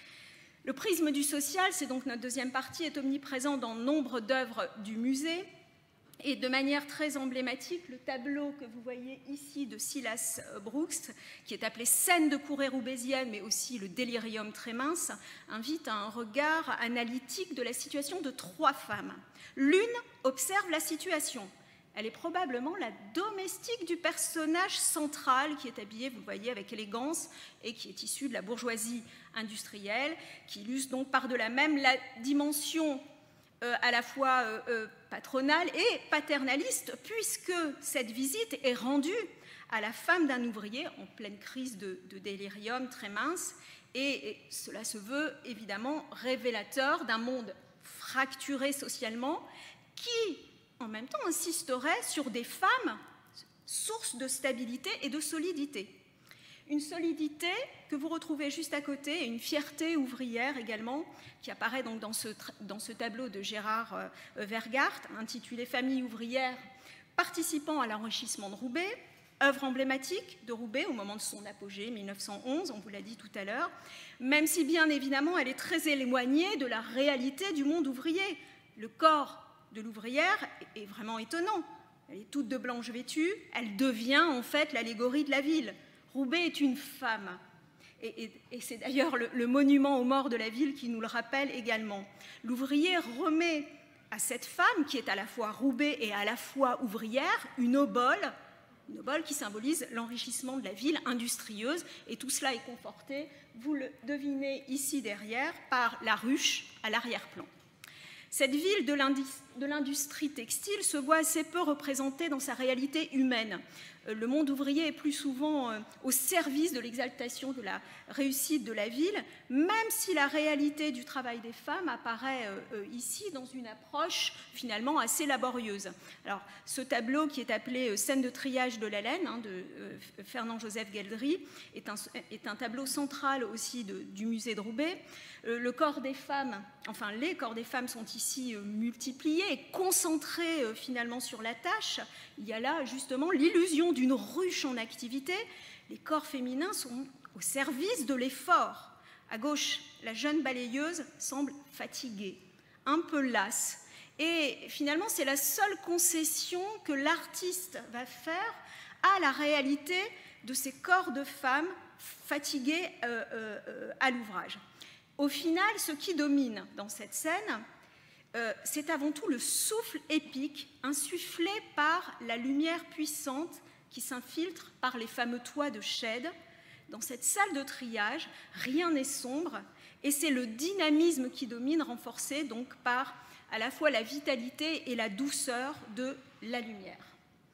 Le prisme du social, c'est donc notre deuxième partie, est omniprésent dans nombre d'œuvres du musée. Et de manière très emblématique, le tableau que vous voyez ici de Silas Brooks, qui est appelé Scène de courée roubaisienne, mais aussi le délirium très mince, invite à un regard analytique de la situation de trois femmes. L'une observe la situation. Elle est probablement la domestique du personnage central qui est habillé, vous le voyez, avec élégance et qui est issu de la bourgeoisie industrielle, qui illustre donc par-delà même la dimension Euh, à la fois euh, euh, patronale et paternaliste, puisque cette visite est rendue à la femme d'un ouvrier en pleine crise de, de délirium très mince, et, et cela se veut évidemment révélateur d'un monde fracturé socialement qui, en même temps, insisterait sur des femmes source de stabilité et de solidité. Une solidité que vous retrouvez juste à côté, et une fierté ouvrière également, qui apparaît donc dans ce, dans ce tableau de Gérard euh, Vergart, intitulé « Famille ouvrière participant à l'enrichissement de Roubaix », œuvre emblématique de Roubaix au moment de son apogée, mille neuf cent onze, on vous l'a dit tout à l'heure, même si bien évidemment elle est très éloignée de la réalité du monde ouvrier. Le corps de l'ouvrière est vraiment étonnant. Elle est toute de blanche vêtue, elle devient en fait l'allégorie de la ville. Roubaix est une femme, et, et, et c'est d'ailleurs le, le monument aux morts de la ville qui nous le rappelle également. L'ouvrier remet à cette femme, qui est à la fois Roubaix et à la fois ouvrière, une obole, une obole qui symbolise l'enrichissement de la ville industrieuse, et tout cela est conforté, vous le devinez ici derrière, par la ruche à l'arrière-plan. Cette ville de l'industrie textile se voit assez peu représentée dans sa réalité humaine. Le monde ouvrier est plus souvent au service de l'exaltation de la réussite de la ville, même si la réalité du travail des femmes apparaît ici dans une approche finalement assez laborieuse. Alors, ce tableau qui est appelé « Scène de triage de la laine » hein, de Fernand-Joseph Gueldry est un, est un tableau central aussi de, du musée de Roubaix. Le corps des femmes, enfin les corps des femmes sont ici multipliés et concentrés finalement sur la tâche. Il y a là justement l'illusion d'une ruche en activité. Les corps féminins sont au service de l'effort. À gauche, la jeune balayeuse semble fatiguée, un peu lasse. Et finalement, c'est la seule concession que l'artiste va faire à la réalité de ces corps de femmes fatiguées euh, euh, à l'ouvrage. Au final, ce qui domine dans cette scène, euh, c'est avant tout le souffle épique insufflé par la lumière puissante qui s'infiltre par les fameux toits de chêne. Dans cette salle de triage, rien n'est sombre, et c'est le dynamisme qui domine, renforcé donc par à la fois la vitalité et la douceur de la lumière.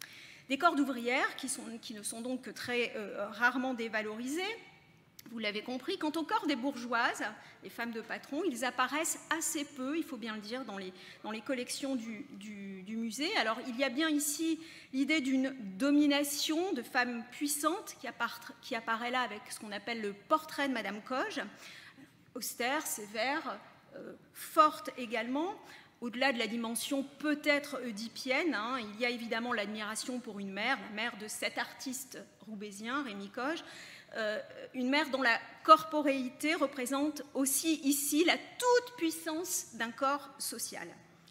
Des corps d'ouvrières qui, qui ne sont donc que très euh, rarement dévalorisés. Vous l'avez compris, quant au corps des bourgeoises, les femmes de patron, ils apparaissent assez peu, il faut bien le dire, dans les, dans les collections du, du, du musée. Alors, il y a bien ici l'idée d'une domination de femmes puissantes qui, appart, qui apparaît là avec ce qu'on appelle le portrait de Madame Coge, austère, sévère, euh, forte également. Au-delà de la dimension peut-être oedipienne, hein, il y a évidemment l'admiration pour une mère, la mère de cet artiste roubaisien, Rémi Coge, euh, une mère dont la corporéité représente aussi ici la toute-puissance d'un corps social.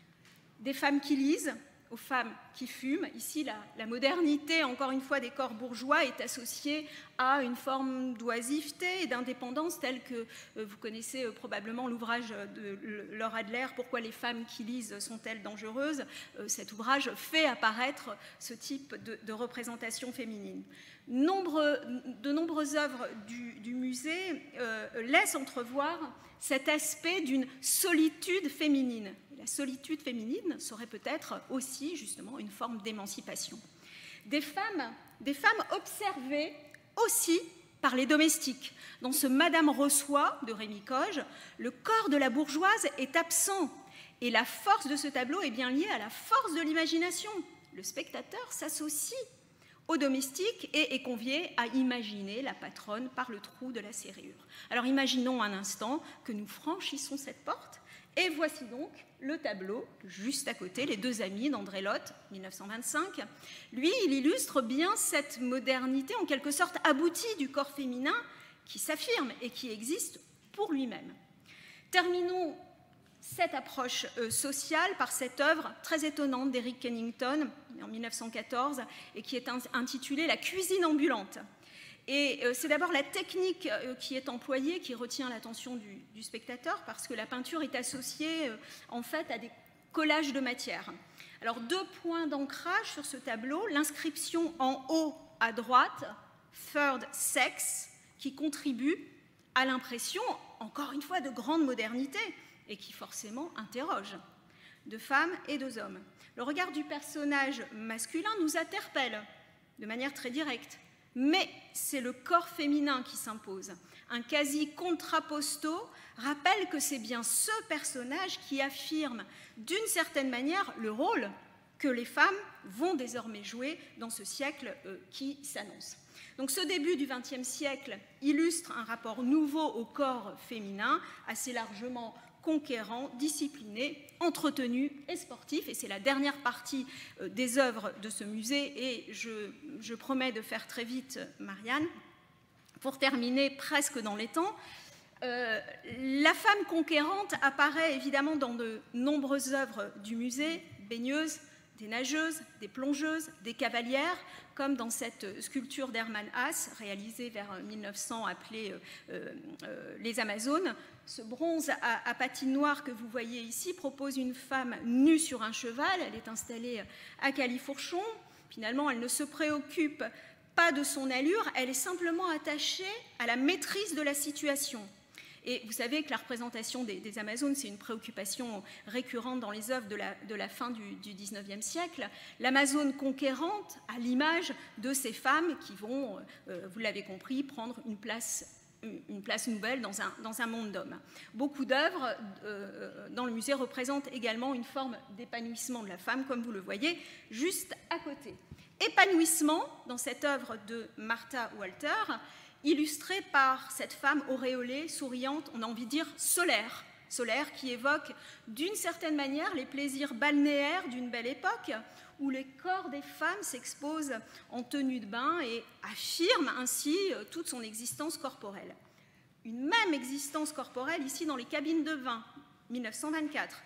Des femmes qui lisent aux femmes qui fument. Ici, la, la modernité, encore une fois, des corps bourgeois est associée à une forme d'oisiveté et d'indépendance telle que euh, vous connaissez euh, probablement l'ouvrage de Laure Adler, « Pourquoi les femmes qui lisent sont-elles dangereuses ?» euh, Cet ouvrage fait apparaître ce type de, de représentation féminine. Nombre, de nombreuses œuvres du, du musée euh, laissent entrevoir cet aspect d'une solitude féminine. La solitude féminine serait peut-être aussi justement une forme d'émancipation. Des femmes, des femmes observées aussi par les domestiques. Dans ce Madame reçoit de Rémi Coge, le corps de la bourgeoise est absent et la force de ce tableau est bien liée à la force de l'imagination. Le spectateur s'associe au domestique et est convié à imaginer la patronne par le trou de la serrure. Alors imaginons un instant que nous franchissons cette porte et voici donc le tableau juste à côté, Les deux amis d'André Lotte, mille neuf cent vingt-cinq. Lui, il illustre bien cette modernité en quelque sorte aboutie du corps féminin qui s'affirme et qui existe pour lui-même. Terminons cette approche euh, sociale par cette œuvre très étonnante d'Eric Kennington en mille neuf cent quatorze et qui est intitulée « La cuisine ambulante ». Et euh, c'est d'abord la technique euh, qui est employée qui retient l'attention du, du spectateur parce que la peinture est associée euh, en fait à des collages de matière. Alors deux points d'ancrage sur ce tableau, l'inscription en haut à droite « Third Sex » qui contribue à l'impression, encore une fois, de grande modernité et qui forcément interroge, de femmes et de hommes. Le regard du personnage masculin nous interpelle de manière très directe, mais c'est le corps féminin qui s'impose. Un quasi contrapposto rappelle que c'est bien ce personnage qui affirme d'une certaine manière le rôle que les femmes vont désormais jouer dans ce siècle euh, qui s'annonce. Donc ce début du vingtième siècle illustre un rapport nouveau au corps féminin, assez largement conquérant, discipliné, entretenu et sportif. Et c'est la dernière partie euh, des œuvres de ce musée. Et je, je promets de faire très vite, Marianne. Pour terminer presque dans les temps, euh, la femme conquérante apparaît évidemment dans de nombreuses œuvres du musée, baigneuses, des nageuses, des plongeuses, des cavalières, comme dans cette sculpture d'Hermann Haas, réalisée vers mille neuf cents, appelée euh, euh, Les Amazones. Ce bronze à, à patine noire que vous voyez ici propose une femme nue sur un cheval. Elle est installée à Califourchon. Finalement, elle ne se préoccupe pas de son allure, elle est simplement attachée à la maîtrise de la situation. Et vous savez que la représentation des, des Amazones, c'est une préoccupation récurrente dans les œuvres de la, de la fin du, du dix-neuvième siècle. L'Amazone conquérante à l'image de ces femmes qui vont, euh, vous l'avez compris, prendre une place, une place nouvelle dans un, dans un monde d'hommes. Beaucoup d'œuvres euh, dans le musée représentent également une forme d'épanouissement de la femme, comme vous le voyez, juste à côté. Épanouissement dans cette œuvre de Martha Walter, illustrée par cette femme auréolée, souriante, on a envie de dire solaire, solaire qui évoque d'une certaine manière les plaisirs balnéaires d'une belle époque où les corps des femmes s'exposent en tenue de bain et affirment ainsi toute son existence corporelle. Une même existence corporelle ici dans les cabines de bain, mille neuf cent vingt-quatre.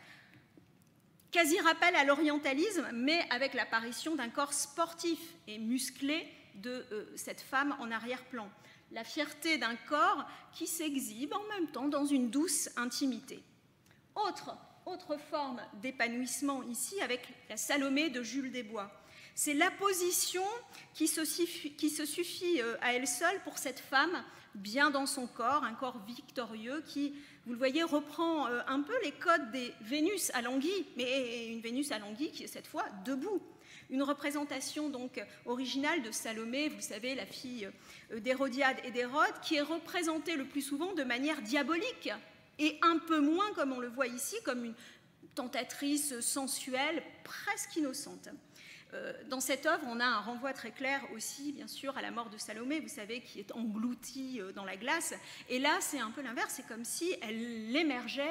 Quasi rappel à l'orientalisme, mais avec l'apparition d'un corps sportif et musclé de euh, cette femme en arrière-plan. La fierté d'un corps qui s'exhibe en même temps dans une douce intimité. Autre, autre forme d'épanouissement ici avec la Salomé de Jules Desbois. C'est la position qui se suffit, qui se suffit à elle seule pour cette femme bien dans son corps, un corps victorieux qui vous le voyez, reprend un peu les codes des Vénus à l'anguille, mais une Vénus à l'anguille qui est cette fois debout. Une représentation donc originale de Salomé, vous savez, la fille d'Hérodiade et d'Hérode, qui est représentée le plus souvent de manière diabolique, et un peu moins, comme on le voit ici, comme une tentatrice sensuelle, presque innocente. Dans cette œuvre, on a un renvoi très clair aussi, bien sûr, à la mort de Salomé, vous savez, qui est engloutie dans la glace. Et là, c'est un peu l'inverse, c'est comme si elle émergeait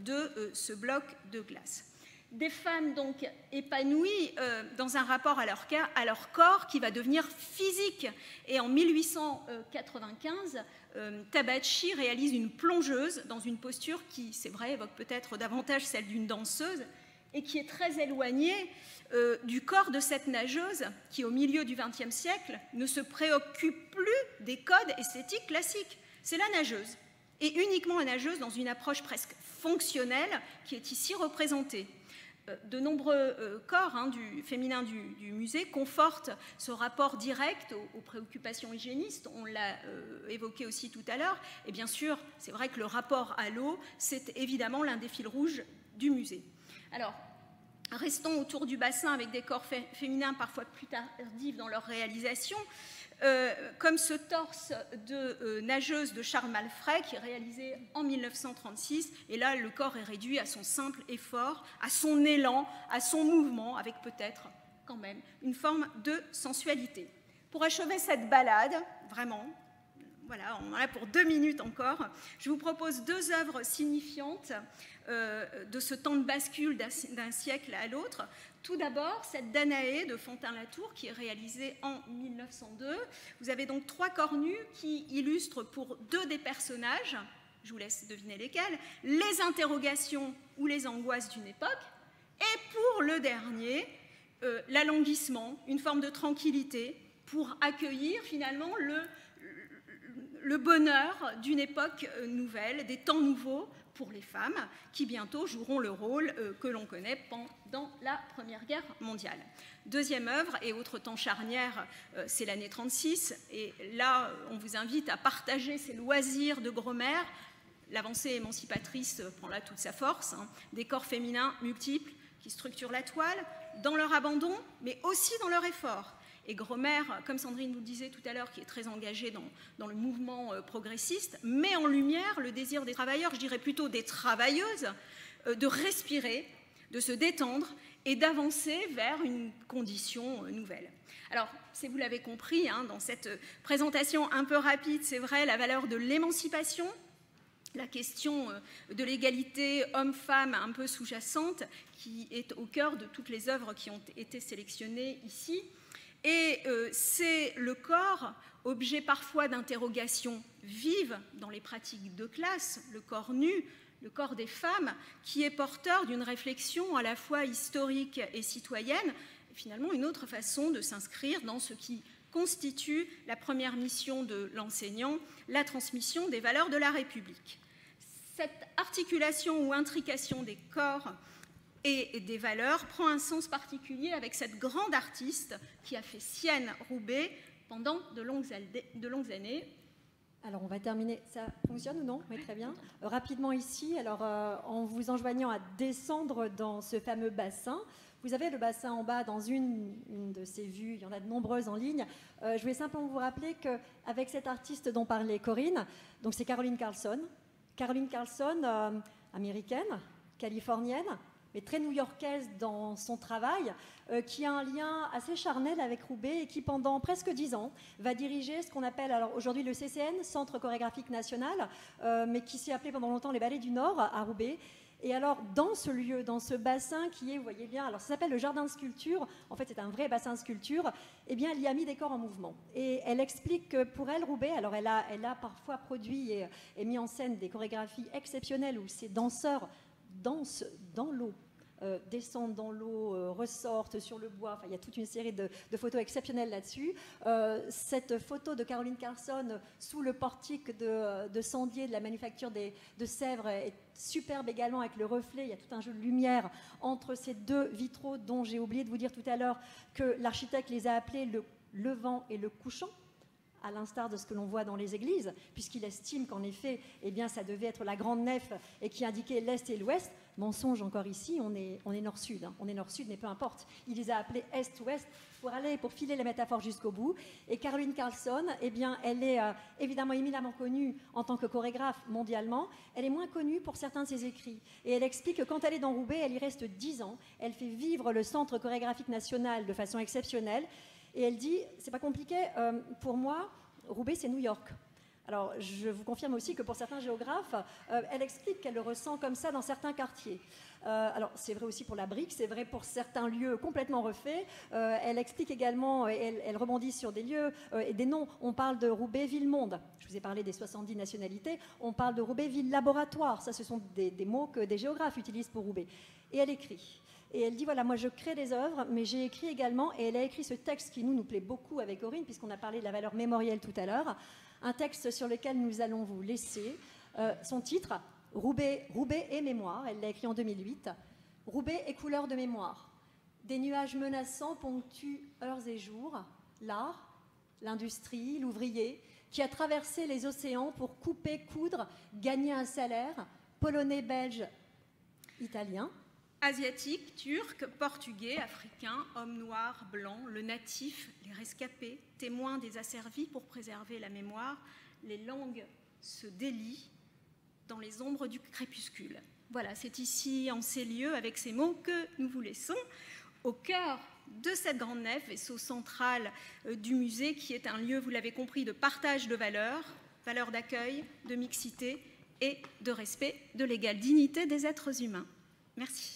de ce bloc de glace. Des femmes donc épanouies euh, dans un rapport à leur, à leur corps qui va devenir physique. Et en mille huit cent quatre-vingt-quinze, euh, Tabacci réalise une plongeuse dans une posture qui, c'est vrai, évoque peut-être davantage celle d'une danseuse et qui est très éloignée euh, du corps de cette nageuse qui, au milieu du vingtième siècle, ne se préoccupe plus des codes esthétiques classiques. C'est la nageuse, et uniquement la nageuse dans une approche presque fonctionnelle qui est ici représentée. De nombreux euh, corps hein, du, féminins du, du musée confortent ce rapport direct aux, aux préoccupations hygiénistes, on l'a euh, évoqué aussi tout à l'heure, et bien sûr, c'est vrai que le rapport à l'eau, c'est évidemment l'un des fils rouges du musée. Alors, restons autour du bassin avec des corps fé féminins parfois plus tardifs dans leur réalisation, Euh, comme ce torse de euh, nageuse de Charles Malfray qui est réalisé en mille neuf cent trente-six, et là le corps est réduit à son simple effort, à son élan, à son mouvement, avec peut-être quand même une forme de sensualité. Pour achever cette balade, vraiment, voilà, on en a pour deux minutes encore, je vous propose deux œuvres signifiantes euh, de ce temps de bascule d'un siècle à l'autre. Tout d'abord, cette Danaé de Fontaine-Latour qui est réalisée en mille neuf cent deux. Vous avez donc trois corps nus qui illustrent pour deux des personnages, je vous laisse deviner lesquels, les interrogations ou les angoisses d'une époque, et pour le dernier, euh, l'alanguissement, une forme de tranquillité pour accueillir finalement le, le bonheur d'une époque nouvelle, des temps nouveaux, pour les femmes, qui bientôt joueront le rôle euh, que l'on connaît pendant la Première Guerre mondiale. Deuxième œuvre, et autre temps charnière, euh, c'est l'année trente-six, et là, on vous invite à partager ces loisirs de Gromer. L'avancée émancipatrice prend là toute sa force, hein, des corps féminins multiples qui structurent la toile, dans leur abandon, mais aussi dans leur effort. Et Gromer, comme Sandrine vous le disait tout à l'heure, qui est très engagé dans, dans le mouvement euh, progressiste, met en lumière le désir des travailleurs, je dirais plutôt des travailleuses, euh, de respirer, de se détendre et d'avancer vers une condition euh, nouvelle. Alors, si vous l'avez compris, hein, dans cette présentation un peu rapide, c'est vrai, la valeur de l'émancipation, la question euh, de l'égalité homme-femme un peu sous-jacente, qui est au cœur de toutes les œuvres qui ont été sélectionnées ici. Et euh, c'est le corps, objet parfois d'interrogations vives dans les pratiques de classe, le corps nu, le corps des femmes, qui est porteur d'une réflexion à la fois historique et citoyenne, et finalement une autre façon de s'inscrire dans ce qui constitue la première mission de l'enseignant, la transmission des valeurs de la République. Cette articulation ou intrication des corps et des valeurs prend un sens particulier avec cette grande artiste qui a fait sienne Roubaix pendant de longues, de longues années. Alors on va terminer, ça fonctionne ou non? Oui, très bien. Euh, rapidement ici, alors euh, en vous enjoignant à descendre dans ce fameux bassin, vous avez le bassin en bas dans une, une de ces vues, il y en a de nombreuses en ligne. Euh, je voulais simplement vous rappeler qu'avec cette artiste dont parlait Corinne, donc c'est Caroline Carlson, Caroline Carlson, euh, américaine, californienne, mais très new-yorkaise dans son travail, euh, qui a un lien assez charnel avec Roubaix et qui, pendant presque dix ans, va diriger ce qu'on appelle alors aujourd'hui le C C N, Centre chorégraphique national, euh, mais qui s'est appelé pendant longtemps les Ballets du Nord à Roubaix. Et alors, dans ce lieu, dans ce bassin qui est, vous voyez bien, alors ça s'appelle le jardin de sculpture, en fait c'est un vrai bassin de sculpture, eh bien, elle y a mis des corps en mouvement. Et elle explique que pour elle, Roubaix, alors elle a, elle a parfois produit et, et mis en scène des chorégraphies exceptionnelles où ces danseurs dansent dans l'eau, euh, descendent dans l'eau, euh, ressortent sur le bois. Enfin, il y a toute une série de, de photos exceptionnelles là-dessus. Euh, cette photo de Caroline Carlson sous le portique de, de Sandier de la manufacture des, de Sèvres est superbe également avec le reflet. Il y a tout un jeu de lumière entre ces deux vitraux dont j'ai oublié de vous dire tout à l'heure que l'architecte les a appelés le levant et le couchant. à l'instar de ce que l'on voit dans les églises, puisqu'il estime qu'en effet, eh bien, ça devait être la grande nef et qui indiquait l'Est et l'Ouest. Mensonge encore ici, on est, on est nord-sud, hein. On est nord-sud, mais peu importe. Il les a appelés Est-Ouest pour aller, pour filer les métaphores jusqu'au bout. Et Caroline Carlson, eh bien, elle est euh, évidemment éminemment connue en tant que chorégraphe mondialement. Elle est moins connue pour certains de ses écrits. Et elle explique que quand elle est dans Roubaix, elle y reste dix ans. Elle fait vivre le Centre chorégraphique national de façon exceptionnelle. Et elle dit, c'est pas compliqué, euh, pour moi, Roubaix, c'est New York. Alors, je vous confirme aussi que pour certains géographes, euh, elle explique qu'elle le ressent comme ça dans certains quartiers. Euh, alors, c'est vrai aussi pour la brique, c'est vrai pour certains lieux complètement refaits. Euh, elle explique également, elle, elle rebondit sur des lieux euh, et des noms. On parle de Roubaix-Ville-Monde. Je vous ai parlé des soixante-dix nationalités. On parle de Roubaix-Ville-Laboratoire. Ça, ce sont des, des mots que des géographes utilisent pour Roubaix. Et elle écrit. Et elle dit, voilà, moi je crée des œuvres, mais j'ai écrit également, et elle a écrit ce texte qui nous, nous plaît beaucoup avec Corinne, puisqu'on a parlé de la valeur mémorielle tout à l'heure, un texte sur lequel nous allons vous laisser. Euh, son titre, Roubaix, Roubaix et mémoire, elle l'a écrit en deux mille huit. Roubaix et couleurs de mémoire. Des nuages menaçants ponctuent heures et jours. L'art, l'industrie, l'ouvrier, qui a traversé les océans pour couper, coudre, gagner un salaire, polonais, belge, italien. Asiatiques, turcs, portugais, africains, hommes noirs, blancs, le natif, les rescapés, témoins des asservis pour préserver la mémoire, les langues se délient dans les ombres du crépuscule. Voilà, c'est ici, en ces lieux, avec ces mots, que nous vous laissons au cœur de cette grande nef, vaisseau central du musée, qui est un lieu, vous l'avez compris, de partage de valeurs, valeurs d'accueil, de mixité et de respect de l'égale dignité des êtres humains. Merci.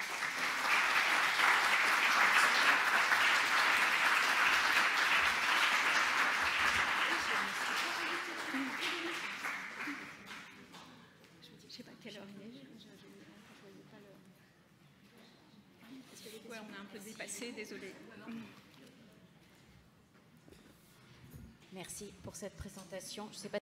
Ouais, on a un peu dépassé, désolé. Merci pour cette présentation. Je sais pas